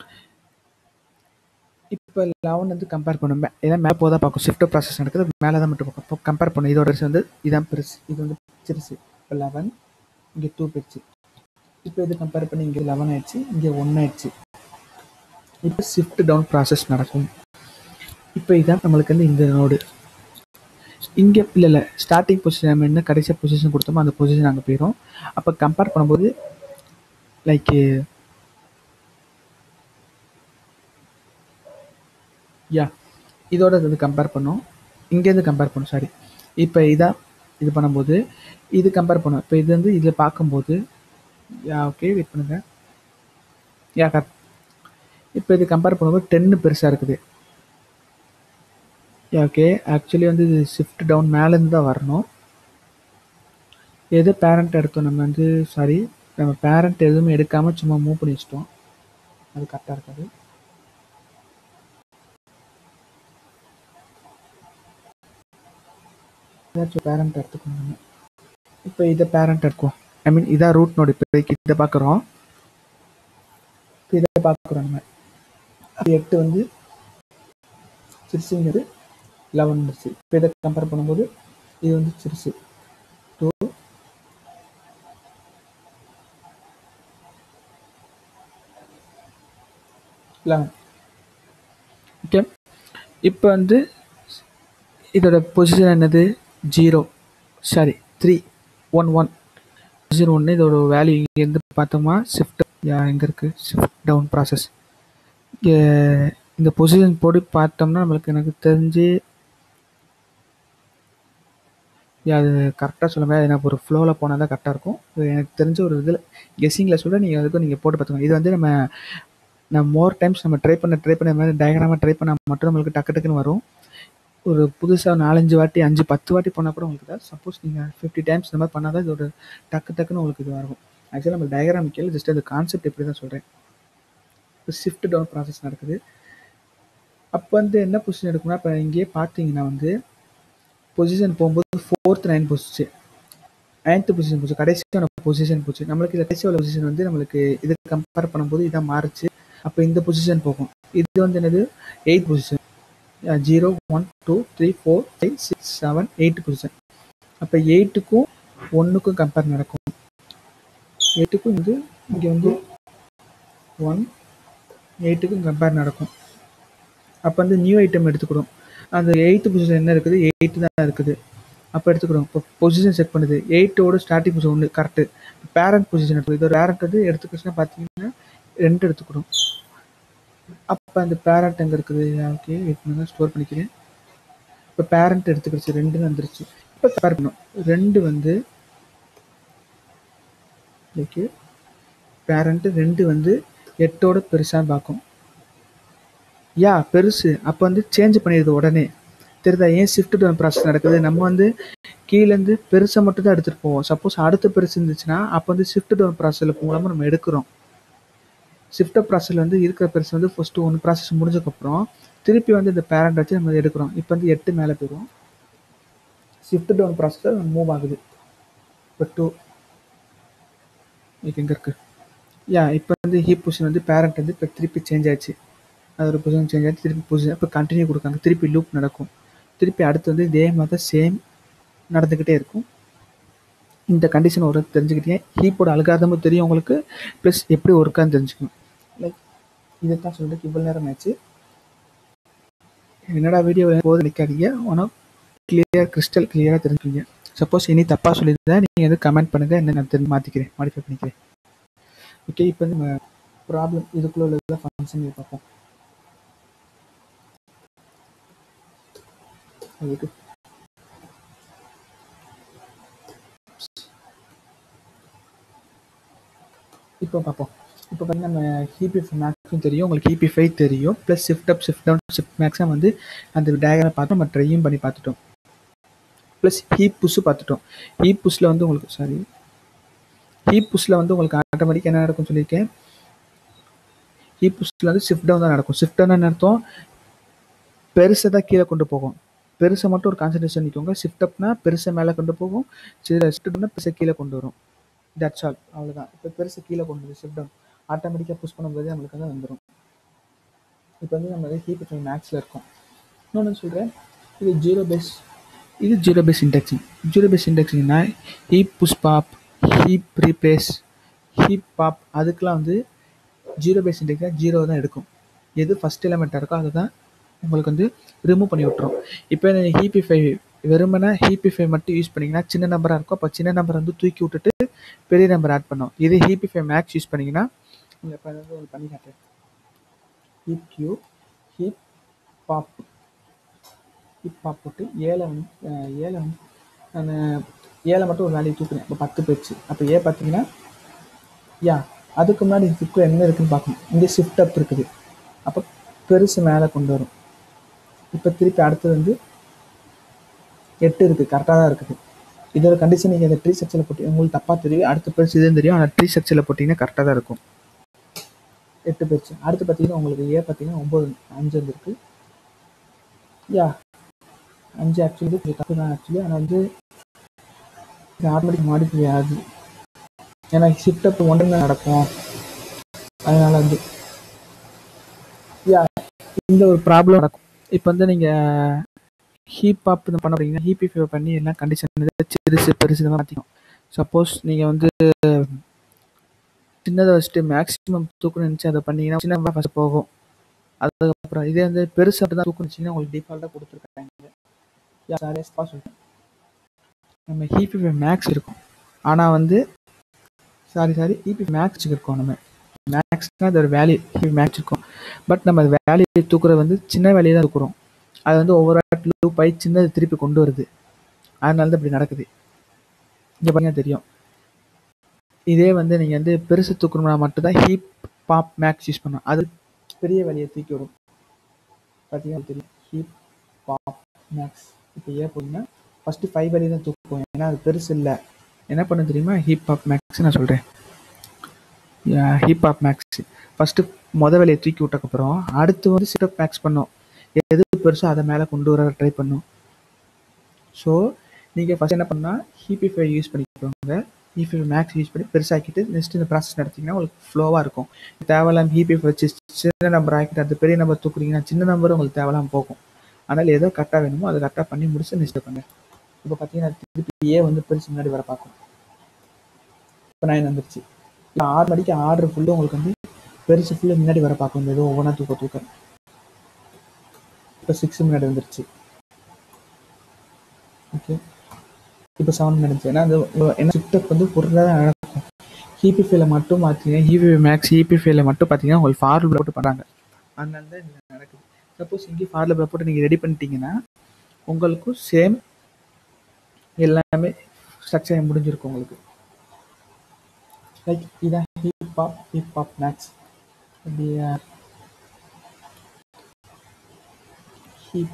இப்போ 11 வந்து கம்பேர் பண்ணும். ஏன்னா மேலே போதான் பார்க்கும். ஷிஃப்ட் ப்ராசஸ் நடக்குது மேலே தான் மட்டும் பார்க்கும். இப்போ கம்பேர் பண்ணும். இதோட வந்து இதான் பெருசு, இது வந்து சிறுசு. இப்போ 11 இங்கே 2 போயிடுச்சு. இப்போ இது கம்பேர் பண்ணி இங்கே 11 ஆயிடுச்சு, இங்கே 1 ஆயிடுச்சு. இப்போ ஷிஃப்ட் டவுன் ப்ராசஸ் நடக்கும். இப்போ இதான் நம்மளுக்கு வந்து இந்த நோடு. இங்கே இல்லை ஸ்டார்டிங் பொசிஷன் நம்ம என்ன கடைசியாக பொசிஷன் கொடுத்தோமோ அந்த பொசிஷன் அங்கே போயிடும். அப்போ கம்பேர் பண்ணும்போது லைக் இதோட இது கம்பேர் பண்ணும். இங்கேருந்து கம்பேர் பண்ணும். சாரி, இப்போ இதான் இது பண்ணும்போது இது கம்பேர் பண்ணும். இப்போ இது வந்து இதில் பார்க்கும்போது ஓகே வெயிட் பண்ணுங்கள். கரெக்ட். இப்போ இது கம்பேர் பண்ணும்போது 10 பெருசாக இருக்குது. ஓகே, ஆக்சுவலி வந்து இது ஷிஃப்ட் டவுன் மேலேருந்து தான் வரணும். எது பேரண்ட் எடுத்தோம் நம்ம வந்து சாரி நம்ம பேரண்ட் எதுவுமே எடுக்காமல் சும்மா மூவ் பண்ணி வச்சிட்டோம். அது கரெக்டாக இருக்காது. ஏதாச்சும் பேரண்ட் எடுத்துக்கணும் நம்ம. இப்போ இதை பேரண்ட் எடுக்கும், ஐ மீன் இதான் ரூட் நோடு. இப்போ இதை பார்க்குறோம், இதை பார்க்குறோம் நம்ம. 8 வந்து சிறுசுங்கிறது 11 வந்துருச்சு. இப்போ இதை கம்பேர் பண்ணும்போது இது வந்து சிறுசு 2 11. ஓகே, இப்போ வந்து இதோட பொசிஷன் என்னது 0 சாரி 3 1 1 பொசிஷன் 1. இதோட வேல்யூ இங்கேருந்து பார்த்தோமா ஷிஃப்ட் எங்கே இருக்குது, ஷிஃப்ட் டவுன் ப்ராசஸ். இந்த பொசிஷன் போட்டு பார்த்தோம்னா நம்மளுக்கு எனக்கு தெரிஞ்சு அது கரெக்டாக சொல்ல முடியாது. எனக்கு ஒரு ஃப்ளோவில் போனால் தான் கரெக்டாக இருக்கும். எனக்கு தெரிஞ்ச ஒரு இதில் கெஸ்ஸிங்கில் சொல்ல நீங்கள் அதுக்கும் நீங்கள் போட்டு பார்த்துக்கோங்க. இது வந்து நம்ம மோர் டைம்ஸ் நம்ம ட்ரை பண்ண மாதிரி டயக்ராமாக ட்ரை பண்ணால் மட்டும் நம்மளுக்கு டக்கு டக்குன்னு வரும். ஒரு புதுசாக 4-5 வாட்டி 5-10 வாட்டி பண்ணால் கூட உங்களுக்கு தான். சப்போஸ் நீங்கள் 50 டைம்ஸ் இந்த மாதிரி பண்ணால் தான் இதோட டக்குன்னு உங்களுக்கு இது வரும். ஆக்சுவலாக நம்ம டயக்ராம் கேள்வி ஜஸ்ட் அந்த கான்செப்ட் எப்படி தான் சொல்கிறேன். இப்போ ஷிஃப்ட் டவுன் ப்ராசஸ் நடக்குது. அப்போ வந்து என்ன பொசிஷன் எடுக்கணும்னா, இப்போ இங்கேயே பார்த்தீங்கன்னா வந்து பொசிஷன் போகும்போது 4th 9 போச்சு, 9th பொசிஷன் போச்சு, கடைசியான பொசிஷன் போச்சு. நம்மளுக்கு இந்த கடைசி உள்ள பொசிஷன் வந்து நம்மளுக்கு இது கம்பேர் பண்ணும்போது இதான் மாறுச்சு. அப்போ இந்த பொசிஷன் போகும். இது வந்து என்னது 8th பொசிஷன், 0 1 2 3 4 5 6 7 8 பொசிஷன். அப்போ 8க்கும் 1க்கும் கம்பேர் நடக்கும். 8க்கும் வந்து இங்கே வந்து 1 8க்கும் கம்பேர் நடக்கும். அப்போ வந்து நியூ ஐட்டம் எடுத்துக்கிடும். அந்த 8th பொசிஷன் என்ன இருக்குது, 8 தான் இருக்குது. அப்போ எடுத்துக்கிறோம். இப்போ பொசிஷன் செட் பண்ணுது 8ஓட starting position 1 correct. Parent position எடுத்துக்கணும். இதோட பேரண்ட் வந்து எடுத்துக்கிச்சுன்னா பார்த்தீங்கன்னா 2 எடுத்துக்கணும். அப்போ அந்த பேரண்ட் எங்கே இருக்குது, ஓகே வெயிட் ஸ்டோர் பண்ணிக்கிறேன். இப்போ பேரண்ட் எடுத்துக்கிடுச்சு 2ன்னு வந்துருச்சு. இப்போ கம்பேர் பண்ணும் 2 வந்து ஓகே பேரண்ட்டு 2 வந்து 8ஓட பெருசாக பார்க்கும். பெருசு. அப்போ வந்து சேஞ்ச் பண்ணிடுது உடனே. தெரியுதா ஏன் ஷிஃப்ட் டவுன் ப்ராசஸ் நடக்குது? நம்ம வந்து கீழேருந்து பெருசை மட்டும் தான் எடுத்துகிட்டு போவோம். சப்போஸ் அடுத்த பெருசு இருந்துச்சுன்னா அப்போ வந்து ஷிஃப்ட் டவுன் ப்ராசஸில் மூலமாக நம்ம எடுக்கிறோம். ஷிஃப்ட் ப்ராசஸில் வந்து இருக்கிற பெருசு வந்து ஃபஸ்ட்டு 1 ப்ராசஸ் முடிஞ்சதுக்கப்புறம் திருப்பி வந்து இந்த பேரண்ட் வச்சு நம்ம எடுக்கிறோம். இப்போ வந்து 8 மேலே போயிடும். ஷிஃப்ட் டவுன் ப்ராசஸில் மூவ் ஆகுது. இப்போ 2 எங்கே இருக்குது, இப்போ வந்து ஹீப் பொசிஷன் வந்து பேரண்ட் வந்து இப்போ திருப்பி சேஞ்ச் ஆயிடுச்சு. அது ஒரு பொசிஷன் சேஞ்ச் ஆகிட்டு திருப்பி பொசிஷன் இப்போ கண்டினியூ கொடுக்காங்க. திருப்பி லூப் நடக்கும். திருப்பி அடுத்து வந்து இதே மாதிரி தான் சேம் நடந்துக்கிட்டே இருக்கும். இந்த கண்டிஷன் ஒரு தெரிஞ்சுக்கிட்டீங்க. ஹீப்போட அல்காரிதமும் தெரியும் உங்களுக்கு, ப்ளஸ் எப்படி ஒர்க்கான்னு தெரிஞ்சுக்கணும். லைக் இதை தான் சொல்லிட்டு இவ்வளோ நேரம் ஆச்சு. என்னடா வீடியோ போது நிற்காதீங்க. ஆனால் கிறிஸ்டல் கிளியராக தெரிஞ்சுக்கிங்க. சப்போஸ் இனி தப்பாக சொல்லியிருந்தா நீங்கள் எதுவும் கமெண்ட் பண்ணுங்கள், என்ன நான் மாற்றிக்கிறேன், மாடிஃபை பண்ணிக்கிறேன். ஓகே, இப்போ வந்து நம்ம ப்ராப்ளம் இதுக்குள்ளே உள்ள ஃபங்க்ஷன் பார்ப்போம். அதுக்கு இப்போ பார்ப்போம். இப்போ பார்த்தீங்கன்னா நம்ம ஹீபி மேக்ஸும் தெரியும், உங்களுக்கு ஹீபி5 தெரியும், plus shift up shift down shift மேக்ஸாக வந்து அந்த டயக்ராம் பார்த்து நம்ம ட்ரையும் பண்ணி பார்த்துட்டோம். ப்ளஸ் ஹீப் புஷ் பார்த்துட்டோம். ஹீப் புஷ்ஷில் வந்து உங்களுக்கு ஆட்டோமேட்டிக்காக என்ன நடக்கும்னு சொல்லியிருக்கேன். ஹீப் புஷ்ஷில் வந்து ஷிஃப்ட் டவுன் தான் நடக்கும். ஷிஃப்ட் டவுன் என்ன அர்த்தம், பெருசை தான் கீழே கொண்டு போகும். பெருசை மட்டும் ஒரு கான்சன்ட்ரேஷன் நிற்கோங்க. ஷிஃப்ட் அப்னா பெருசை மேலே கொண்டு போகும், ஷிஃப்ட் டவுன்னா பெருசை கீழே கொண்டு வரும். தட்ஸ் ஆல், அவ்வளோதான். இப்போ பெருசு கீழே கொண்டு வந்து ஷிஃப்ட் டவுன் ஆட்டோமேட்டிக்காக புஷ் பண்ணும்போது நம்மளுக்கு வந்து வந்துடும். இப்போ வந்து நம்ம ஹீப் மேக்ஸில் இருக்கோம். இன்னொன்று சொல்கிறேன், இது zero base indexing. Zero base இண்டெக்ஸிங்னா heap push pop, heap replace, heap pop, அதுக்கெலாம் வந்து ஜீரோ பேஸ் இண்டெக்ஸாக 0 தான் எடுக்கும். எது ஃபஸ்ட் எலிமெண்ட்டாக இருக்கோ அதை தான் உங்களுக்கு வந்து ரிமூவ் பண்ணி விட்டுரும். இப்போ ஹீபி5 வெறுமனா ஹீபி5 மட்டும் யூஸ் பண்ணிங்கன்னா சின்ன நம்பராக இருக்கும். அப்போ சின்ன நம்பர் வந்து தூக்கி விட்டுட்டு பெரிய நம்பர் ஆட் பண்ணோம். இதே ஹீபி5 மேக்ஸ் யூஸ் பண்ணிங்கன்னா நீங்கள் இப்போ வந்து பண்ணி காட்டுறேன். ஹீப் கியூ ஹீப் பாப் போட்டு 7 நான் 7 மட்டும் ஒரு வேல்யூ தூக்குறேன். இப்போ 10 போயிடுச்சு. அப்போ பார்த்தீங்கன்னா அதுக்கு முன்னாடி இதுக்கு என்ன இருக்குதுன்னு பார்க்கணும். இங்கே ஷிஃப்ட் அப் இருக்குது, அப்போ பெருசு மேலே கொண்டு வரும். இப்போ திருப்பி அடுத்தது வந்து 8 இருக்குது, கரெக்டாக தான் இருக்குது. இதோட கண்டிஷன் நீங்கள் இந்த ட்ரீ ஸ்ட்ரக்சரில் போட்டு உங்களுக்கு தப்பாக தெரியும், அடுத்த பெருசு இதுன்னு தெரியும். ஆனால் ட்ரீ ஸ்ட்ரக்சரில் போட்டிங்கன்னா கரெக்டாக தான் இருக்கும். 8 பெருசு. அடுத்து பார்த்தீங்கன்னா உங்களுக்கு பார்த்தீங்கன்னா 9 5 வந்துருக்கு. 5 ஆக்சுவலி கொஞ்சம் தப்பு தான் ஆக்சுவலி. ஆனால் வந்து இது ஆட்டோமேட்டிக் மாடிஃபை ஆகுது. ஏன்னா ஷிஃப்ட் அப் ஒன்று தான் நடக்கும். அதனால வந்து இந்த ஒரு ப்ராப்ளம் நடக்கும். இப்போ வந்து நீங்கள் ஹீப் அப் பண்ண போறீங்கன்னா ஹீப்பிஃபை பண்ணி எல்லாம் கண்டிஷன் சிறுசு பெருசு இந்த மாதிரி மாற்றிக்கும். சப்போஸ் நீங்கள் வந்து சின்னதை வச்சுட்டு மேக்ஸிமம் தூக்கணும்னு நினச்சி அதை பண்ணீங்கன்னா சின்ன ஃபஸ்ட் போகும். அதுக்கப்புறம் இதே வந்து பெருசு அப்படி தான் தூக்கணுச்சிங்கன்னா உங்களுக்கு டிஃபால்ட்டாக கொடுத்துருக்காங்க. சொல்லிட்டேன் நம்ம ஹீப்பிஃபை மேக்ஸ் இருக்கும். ஆனால் வந்து சாரி ஹீப்பிஃபை மேக்ஸ் இருக்கும். நம்ம மேக்ஸ்னால் அது ஒரு வேல்யூ மேக்ஸ் இருக்கும். பட் நம்ம அது வேல்யூ தூக்குறது வந்து சின்ன வேல்யூ தான் தூக்குறோம். அது வந்து ஒவ்வொரு லூப் ஆகி சின்னது திருப்பி கொண்டு வருது. அதனால தான் இப்படி நடக்குது. இங்கே பார்த்தீங்கன்னா தெரியும். இதே வந்து நீங்கள் வந்து பெருசு தூக்கணும்னா மட்டும்தான் ஹீப் பாப் மேக்ஸ் யூஸ் பண்ணணும். அது பெரிய வேலையை தூக்கி விடும். பார்த்தீங்கன்னா தெரியும் ஹீப் பாப் மேக்ஸ். இப்போ ஏன் போனீங்கன்னா ஃபஸ்ட்டு 5 வேலையை தான் தூக்குவோம். ஏன்னா அது பெருசு இல்லை. என்ன பண்ண தெரியுமா? ஹீப் பாப் மேக்ஸ் நான் சொல்கிறேன். ஹீப் பாப் மேக்ஸ் ஃபஸ்ட்டு வேலையை தூக்கி விட்டக்கப்புறம் அடுத்து வந்து சிட்டப் மேக்ஸ் பண்ணோம். எது பெருசோ அதை மேலே கொண்டு வர ட்ரை பண்ணும். ஸோ நீங்கள் ஃபஸ்ட் என்ன பண்ணால் ஹீப்பிஃபை யூஸ் பண்ணிக்கோங்க. ஹீப்பிஃபை மேக்ஸ் யூஸ் பண்ணி பெருசாக்கிட்டு நெக்ஸ்ட் இந்த ப்ராசஸ் நடத்திங்கன்னா உங்களுக்கு ஃப்ளோவாக இருக்கும். தேவையில்லாமல் ஹீப்பிஃபை வச்சு சின்ன நம்பர் ஆக்கிட்டு அது பெரிய நம்பர் தூக்குறீங்கன்னா சின்ன நம்பரும் உங்களுக்கு தேவையில்லாமல் போகும். அதனால் எதோ கரெக்டாக வேணுமோ அதை கரெக்டாக பண்ணி முடிச்சு நெக்ஸ்ட் பண்ணுங்க. இப்போ பார்த்தீங்கன்னா திருப்பி ஏ வந்து பெருசு முன்னாடி வர பார்க்கும். இப்போ 9 வந்துருச்சு. இப்போ 6 மணிக்கு ஆர்டர் ஃபுல்லும் உங்களுக்கு வந்து பெருசு ஃபுல்லு முன்னாடி வர பார்க்கும். ஏதோ ஒவ்வொன்றா தூக்க இப்போ 6 முன்னாடி வந்துருச்சு. ஓகே, இப்போ 7 நடந்துச்சு. ஏன்னா அந்த என்ன ஷிஃப்ட் வந்து பொருளாக தான் நடக்கும். ஹீப்பிஃபைல மட்டும் பார்த்தீங்கன்னா ஹீப்பிஃபை மேக்ஸ் ஹீப்பிஃபைல மட்டும் பார்த்தீங்கன்னா உங்களுக்கு ஃபார்முலா போட்டு பண்ணுறாங்க. அதனால தான் இது நடக்குது. சப்போஸ் இங்கே ஃபார்முலா போட்டு நீங்கள் ரெடி பண்ணிட்டீங்கன்னா உங்களுக்கும் சேம் எல்லாமே ஸ்ட்ரக்சர் முடிஞ்சிருக்கும் உங்களுக்கு. லைக் இதான் ஹீப் பாப் மேக்ஸ். அப்படியா ஹீப்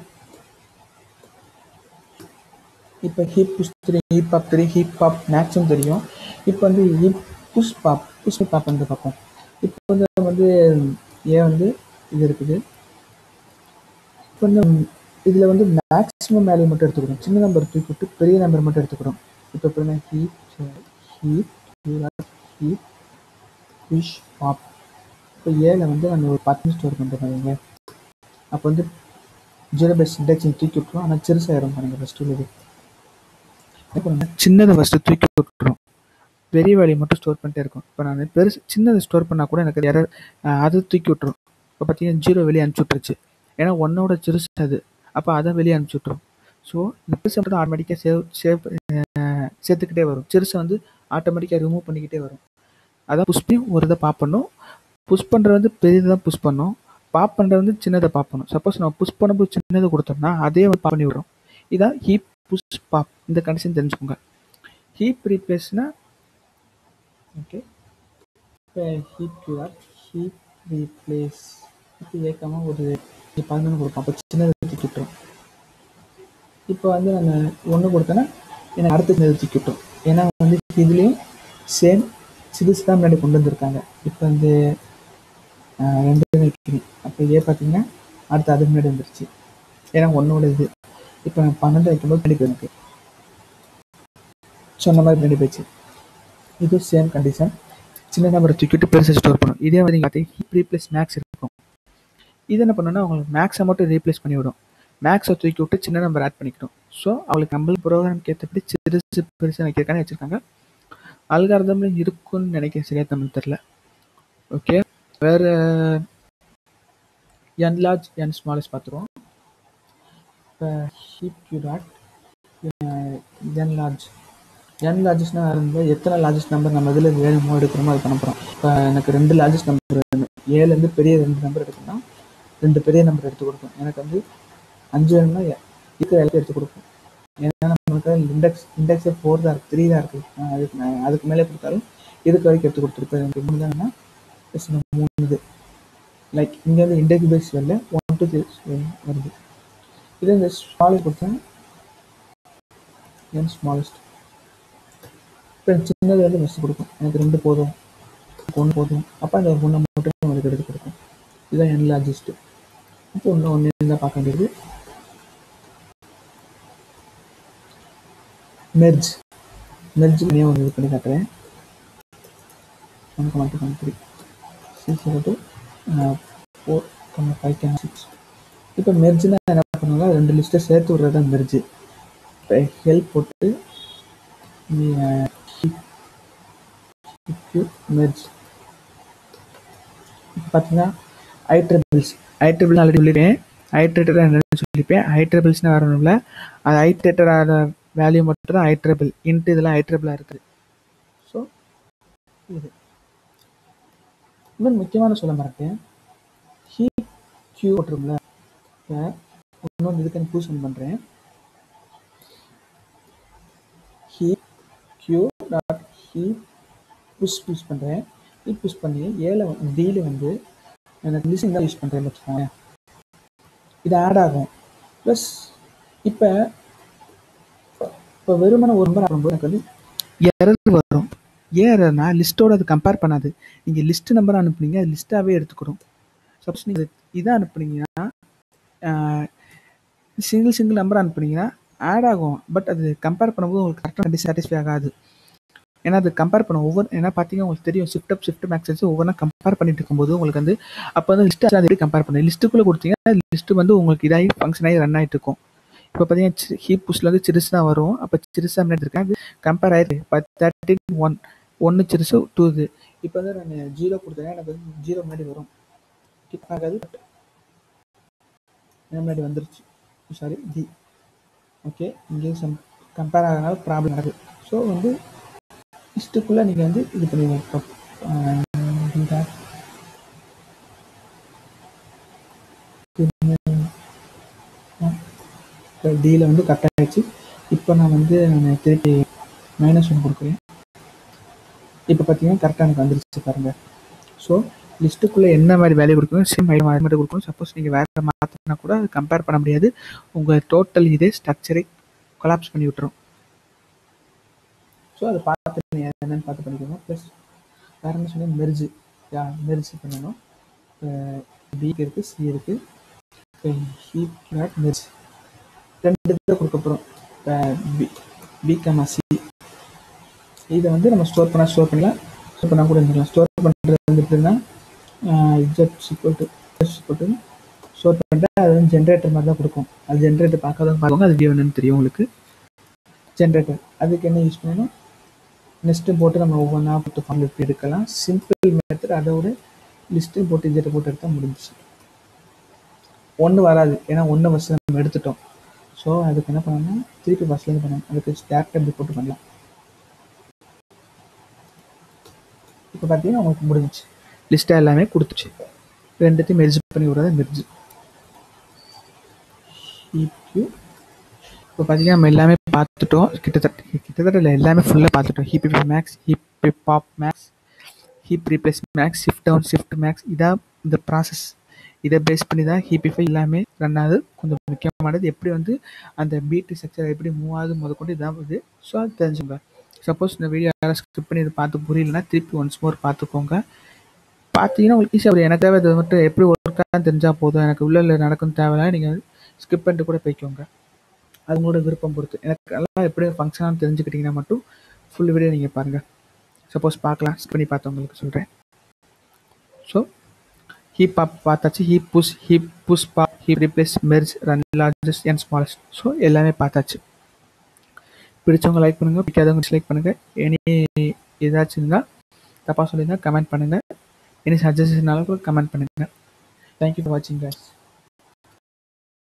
இப்போ heap push 3 heap pop 3 heap pop மேக்ஸும் தெரியும். இப்போ வந்து ஹீப் புஷ் பாப் வந்து பார்ப்போம். இப்போ வந்து ஏன் வந்து இது இருக்குது. இப்போ வந்து இதில் வந்து மேக்ஸிமம் வேல்யூ மட்டும் எடுத்துக்கிறோம். சின்ன நம்பர் தூக்கிட்டு பெரிய நம்பர் மட்டும் எடுத்துக்கிறோம். இப்போ எப்படின்னா ஹீப் புஷ் பாப். இப்போ ஏல வந்து நம்ம ஒரு 10 ஸ்டோர் பண்ணுறோம். அப்போ வந்து 0 பை இண்டெக்ஸ் தூக்கி விட்டுரும். ஆனால் சிறுசாயிரும் பாருங்கள் ஃபஸ்ட்டு உள்ளது. சின்னதை ஃபஸ்ட்டு தூக்கி விட்டுரும். பெரிய வேல்யூ மட்டும் ஸ்டோர் பண்ணிட்டே இருக்கும். இப்போ நான் பெருசு சின்னதை ஸ்டோர் பண்ணால் கூட எனக்கு எரர் அதை தூக்கி விட்டுரும். இப்போ பார்த்தீங்கன்னா 0 வெளியே அனுப்பிச்சி விட்டுருச்சு. ஏன்னா 1ஓட சிறுசு அது. அப்போ அதை வெளியே அனுப்பிச்சி விட்டுரும். ஸோ இந்த பெருசை மட்டும் ஆட்டோமேட்டிக்காக சேர்த்துக்கிட்டே வரும். சிறுசை வந்து ஆட்டோமேட்டிக்காக ரிமூவ் பண்ணிக்கிட்டே வரும். அதான் புஷ் பண்ணி ஒரு இதை பாப் பண்ணும். புஷ் பண்ணுறது வந்து பெரியதை தான் புஷ் பண்ணும். பாப் பண்ணுறது வந்து சின்னதை பாப் பண்ணும். சப்போஸ் நம்ம புஷ் பண்ணும்போது சின்னதை கொடுத்தோம்னா அதே வந்து பாப் பண்ணி விடுறோம். இதான் ஹீப் புஷ் பாப். இந்த கண்டிஷன் தெரிஞ்சுக்கோங்க. ஹீப் ரீப்ளேஸ்னா ஓகே. இப்போ ஹீப் ரீப்ளேஸ் இப்போ ஏற்காமல் ஒரு 11 கொடுப்போம். அப்போ சின்னதை தூக்கி விட்டுரும். இப்போ வந்து நம்ம 1 கொடுத்தோன்னா எனக்கு அடுத்த சின்னதை தூக்கி விட்டுரும். ஏன்னா வந்து இதுலேயும் சேம் சிறுசு தான் முன்னாடி கொண்டு வந்திருக்காங்க. இப்போ வந்து 2 வைக்கிறேன். அப்போ பார்த்தீங்கன்னா அடுத்து அது முன்னாடி வந்துருச்சு. ஏன்னா 1ஓட இது. இப்போ நான் 12 வைக்கும்போது பின்னாடி எனக்கு சொன்ன மாதிரி பின்னாடி போயிடுச்சு. இது சேம் கண்டிஷன். சின்ன நம்பரை தூக்கிட்டு பெருசாக ஸ்டோர் பண்ணும். இதே வந்து நீங்கள் பார்த்தீங்கன்னா ஹீப் ரீப்ளேஸ் மேக்ஸ் இருக்கும். இது என்ன பண்ணணும்னா உங்களுக்கு மேக்ஸை மட்டும் ரீப்ளேஸ் பண்ணிவிடும். மேக்ஸை தூக்கி விட்டு சின்ன நம்பர் ஆட் பண்ணிக்கிட்டோம். ஸோ அவங்களுக்கு நம்மளுக்கு ப்ரோக்ராம்க்கு ஏற்றபடி சிறுசு பெருசாக வைக்கிறக்கான வச்சுருக்காங்க. அல்காரிதம்ல இருக்குன்னு நினைக்கிறேன். சரியா தமிழ் தெரில. ஓகே, வேறு n large n smallest பார்த்துருவோம். இப்போ ஹீப் கியூ டாட் n லார்ஜஸ்ட்னா இருந்தால் எத்தனை லார்ஜஸ்ட் நம்பர் நம்ம இதில் வேணுமோ எடுக்கிறோமோ அது பண்ண போகிறோம். இப்போ எனக்கு 2 லார்ஜஸ்ட் நம்பர் வேணும். 7லேருந்து பெரிய 2 நம்பர் எடுக்கணும்னா 2 பெரிய நம்பர் எடுத்து கொடுக்கும். எனக்கு வந்து 5 வேணும்னா இருக்கிற எல்லாத்தையும் எடுத்து கொடுக்கும். ஏன்னா நமக்கு இண்டெக்ஸே 4 தான் இருக்குது, 3 தான் இருக்குது. அதுக்கு மேலே கொடுத்தாலும் இதுக்கு வரைக்கும் எடுத்து கொடுத்துருப்பேன். எனக்கு 3 தானேன்னா 3 இது. லைக் இங்கே வந்து இண்டெக்ஸ் பேஸ் வரல 1 to 3 வருது. இது இந்த ஸ்மாலஸ்ட் கொடுத்தேன் n ஸ்மாலஸ்ட். இப்போ சின்னது வந்து ஃபஸ்ட்டு கொடுக்கும். எனக்கு 2 போதும், 1 போதும். அப்போ அந்த 1 மட்டும் எனக்கு எடுத்து கொடுக்கும். இதுதான் n லார்ஜஸ்ட்டு. இப்போ ஒன்று தான் பார்க்க வேண்டியது. மெர்ஜ் ஒரு இது பண்ணி காட்டுறேன். 1,2,3 4,5,6. இப்போ மெர்ஜ்னா என்ன பண்ணுவாங்க, 2 லிஸ்ட்டை சேர்த்து விடுறது தான் மெர்ஜ். இப்போ ஹெல்ப் போட்டு மெர்ஜ் பார்த்தீங்கன்னா ஐட்ரிபிள்ஸ் ஆல்ரெடி சொல்லியிருக்கேன். ஐட்ரேட்டர் என்னன்னு சொல்லியிருப்பேன். ஐட்ரிபிள்ஸ்னால் வரணும் இல்லை, அது ஐட்ரேட்டர் ஆகிற வேல்யூ மட்டும் தான் ஐட்ரபிள். இன்ட்டு இதெல்லாம் ஐட்ரபிளாக இருக்குது. ஸோ இது இன்னொன்று முக்கியமான சொல்ல மறக்கேன், ஹீப் கியூ போட்டிருக்கும்ல. இப்போ இன்னொன்று இதுக்கு நான் ப்ரூவ் பண்ணுறேன். Heap queue dot heap push பண்ணுறேன். ஹீப் புஷ் பண்ணி டியில் வந்து எனக்கு லிஸ்டிங் தான் யூஸ் பண்ணுறேன்னு வச்சுக்கோங்க. இது ஆட் ஆகும். ப்ளஸ் இப்போ வெறுமனை ஒரு நம்பர் ஆகும்போது எனக்கு வந்து எரர் வரும். ஏன் எரர்னா லிஸ்ட்டோட அது கம்பேர் பண்ணாது. நீங்கள் லிஸ்ட்டு நம்பர் அனுப்புனீங்க, அது லிஸ்ட்டாகவே எடுத்துக்கணும். சப்போஸ் நீங்கள் இதாக அனுப்புனீங்கன்னா, சிங்கிள் நம்பர் அனுப்புனீங்கன்னா ஆட் ஆகும். பட் அது கம்பேர் பண்ணும்போது உங்களுக்கு கரெக்டாக சாட்டிஸ்ஃபை ஆகாது. ஏன்னா அது கம்பேர் பண்ண ஏன்னா பார்த்தீங்கன்னா உங்களுக்கு தெரியும், ஷிஃப்ட் மேக்ஸ் ஒவ்வொன்றா கம்பேர் பண்ணிட்டு இருக்கும்போது உங்களுக்கு வந்து அப்போ வந்து லிஸ்ட்டு அது எப்படி கம்பேர் பண்ணு, லிஸ்ட்டுக்குள்ளே கொடுத்தீங்கன்னா லிஸ்ட்டு வந்து உங்களுக்கு இதாகி ஃபங்க்ஷன் ஆகி ரன் ஆகிட்டு இருக்கும். இப்போ பார்த்தீங்கன்னா ஹீப் புஷ்ல வந்து சிறுசு தான் வரும். அப்போ சிறுசா இருக்கேன், அது கம்பேர் ஆயிருக்கு. 13 1 சிறுசு 2 இது. இப்போ வந்து நான் 0 கொடுத்தேன்னா எனக்கு வந்து 0 முன்னாடி வரும். கிளிக் ஆகாது, முன்னாடி வந்துருச்சு. Sorry D. ஓகே, இங்கேயும் கம்பேர் ஆகிறதுனால ப்ராப்ளம் நடக்குது. ஸோ வந்து லிஸ்ட்டுக்குள்ளே நீங்கள் வந்து இது பண்ணுவீங்க. டியில் வந்து கட் ஆகிடுச்சு. இப்போ நான் வந்து திருப்பி -1 கொடுக்குறேன். இப்போ பார்த்தீங்கன்னா கரெக்டாக எனக்கு வந்துருச்சு பாருங்கள். ஸோ லிஸ்ட்டுக்குள்ளே என்ன மாதிரி வேல்யூ கொடுக்கணும், சேம் ஐட்டம் அது மட்டும் கொடுக்கணும். சப்போஸ் நீங்கள் வேறு மாற்றினா கூட அது கம்பேர் பண்ண முடியாது. உங்கள் டோட்டல் இதே ஸ்ட்ரக்சரை கொலாப்ஸ் பண்ணி விட்டுரும். ஸோ அதை பார்த்து என்னென்னு பார்த்து பண்ணிக்கணும். ப்ளஸ் வேறு என்ன சொன்னால் மெர்ஜ் பண்ணணும். பிக்கு இருக்குது, சி இருக்குது. ஹீப் டாட் மெர்ஜ் 2 இதை கொடுக்க போகிறோம். பி கமா சி இதை வந்து நம்ம ஸ்டோர் பண்ணலாம். ஸ்டோர் பண்ணால் கூட இருந்துக்கலாம். ஸ்டோர் பண்ணுறது வந்து எப்படின்னா ஸ்டோர் பண்ணுறேன். அது வந்து ஜென்ரேட்டர் மாதிரி தான் கொடுக்கும். அது ஜென்ரேட்டர் பார்க்காதவங்க அது என்னன்னு தெரியும் உங்களுக்கு. ஜென்ரேட்டர் அதுக்கு என்ன யூஸ் பண்ணணும், நெக்ஸ்ட்டு போட்டு நம்ம ஒவ்வொன்றா போட்டு ஃபார்ம் எப்படி எடுக்கலாம். சிம்பிள் மெத்தட், அதோட லிஸ்ட்டு போட்டு இன்ஜெக்ட் போட்டு எடுத்தால் முடிஞ்சிச்சு. 1 வராது, ஏன்னா 1 ஃபஸ்ட்டு நம்ம எடுத்துட்டோம். ஸோ அதுக்கு என்ன பண்ணணும்னா திருப்பி ஃபஸ்ட்லேருந்து பண்ணணும். அதுக்கு ஸ்டாக் எப்படி போட்டு பண்ணலாம். இப்போ பார்த்தீங்கன்னா உங்களுக்கு முடிஞ்சிச்சு, லிஸ்ட்டாக எல்லாமே கொடுத்துச்சு. ரெண்டுத்தையும் மெர்ஜ் பண்ணி விடுறத மெர்ஜ். இப்போ பார்த்தீங்கன்னா நம்ம எல்லாமே பார்த்துட்டோம். கிட்டத்தட்ட எல்லாமே ஃபுல்லாக பார்த்துட்டோம். Heap max, heap pop max, heap replace max, shift down, shift max. இதான் இந்த ப்ராசஸ். இதை பேஸ் பண்ணி தான் ஹீப்பிஃபை எல்லாமே ரன் ஆகுது. கொஞ்சம் முக்கியமானது எப்படி வந்து அந்த பீட் ஸ்ட்ரக்சர் எப்படி மூவ் ஆகுது முதற்கொண்டு இதான் இது. ஸோ அது தெரிஞ்சுங்க. சப்போஸ் இந்த வீடியோ யாராவது ஸ்கிப் பண்ணி இதை பார்த்து புரியலன்னா திருப்பி ஒன்ஸ் மோர் பார்த்துக்கோங்க. பார்த்தீங்கன்னா உங்களுக்கு ஈஸியாக எனக்கு தேவை இது மட்டும் எப்படி ஒர்க்காக தெரிஞ்சால் போதும், எனக்கு உள்ள நடக்கும்னு தேவையில்ல. நீங்கள் ஸ்கிப் பண்ணிட்டு கூட போய்க்கோங்க, அது உங்களோட விருப்பம் பொறுத்து. எனக்கு எல்லாம் எப்படி ஃபங்க்ஷனாக தெரிஞ்சுக்கிட்டிங்கன்னா மட்டும் ஃபுல் வீடியோ நீங்கள் பாருங்கள். சப்போஸ் பார்க்கலாம், ஸ்கிப் பண்ணி பார்த்தவங்களுக்கு சொல்கிறேன். ஸோ ஹீப் பாப் பார்த்தாச்சு, heap push pop, heap replace, merge, run largest and smallest. So எல்லாமே பார்த்தாச்சு. பிடிச்சவங்க லைக் பண்ணுங்கள், பிடிக்காதவங்க டிஸ்லைக் பண்ணுங்கள். எனி ஏதாச்சும் இருந்தால் தப்பாக சொல்லியிருந்தால் கமெண்ட் பண்ணுங்கள். எனி சஜஷன்னாலும் கூட கமெண்ட் பண்ணுங்கள். தேங்க்யூ ஃபார் வாட்சிங் கைஸ்.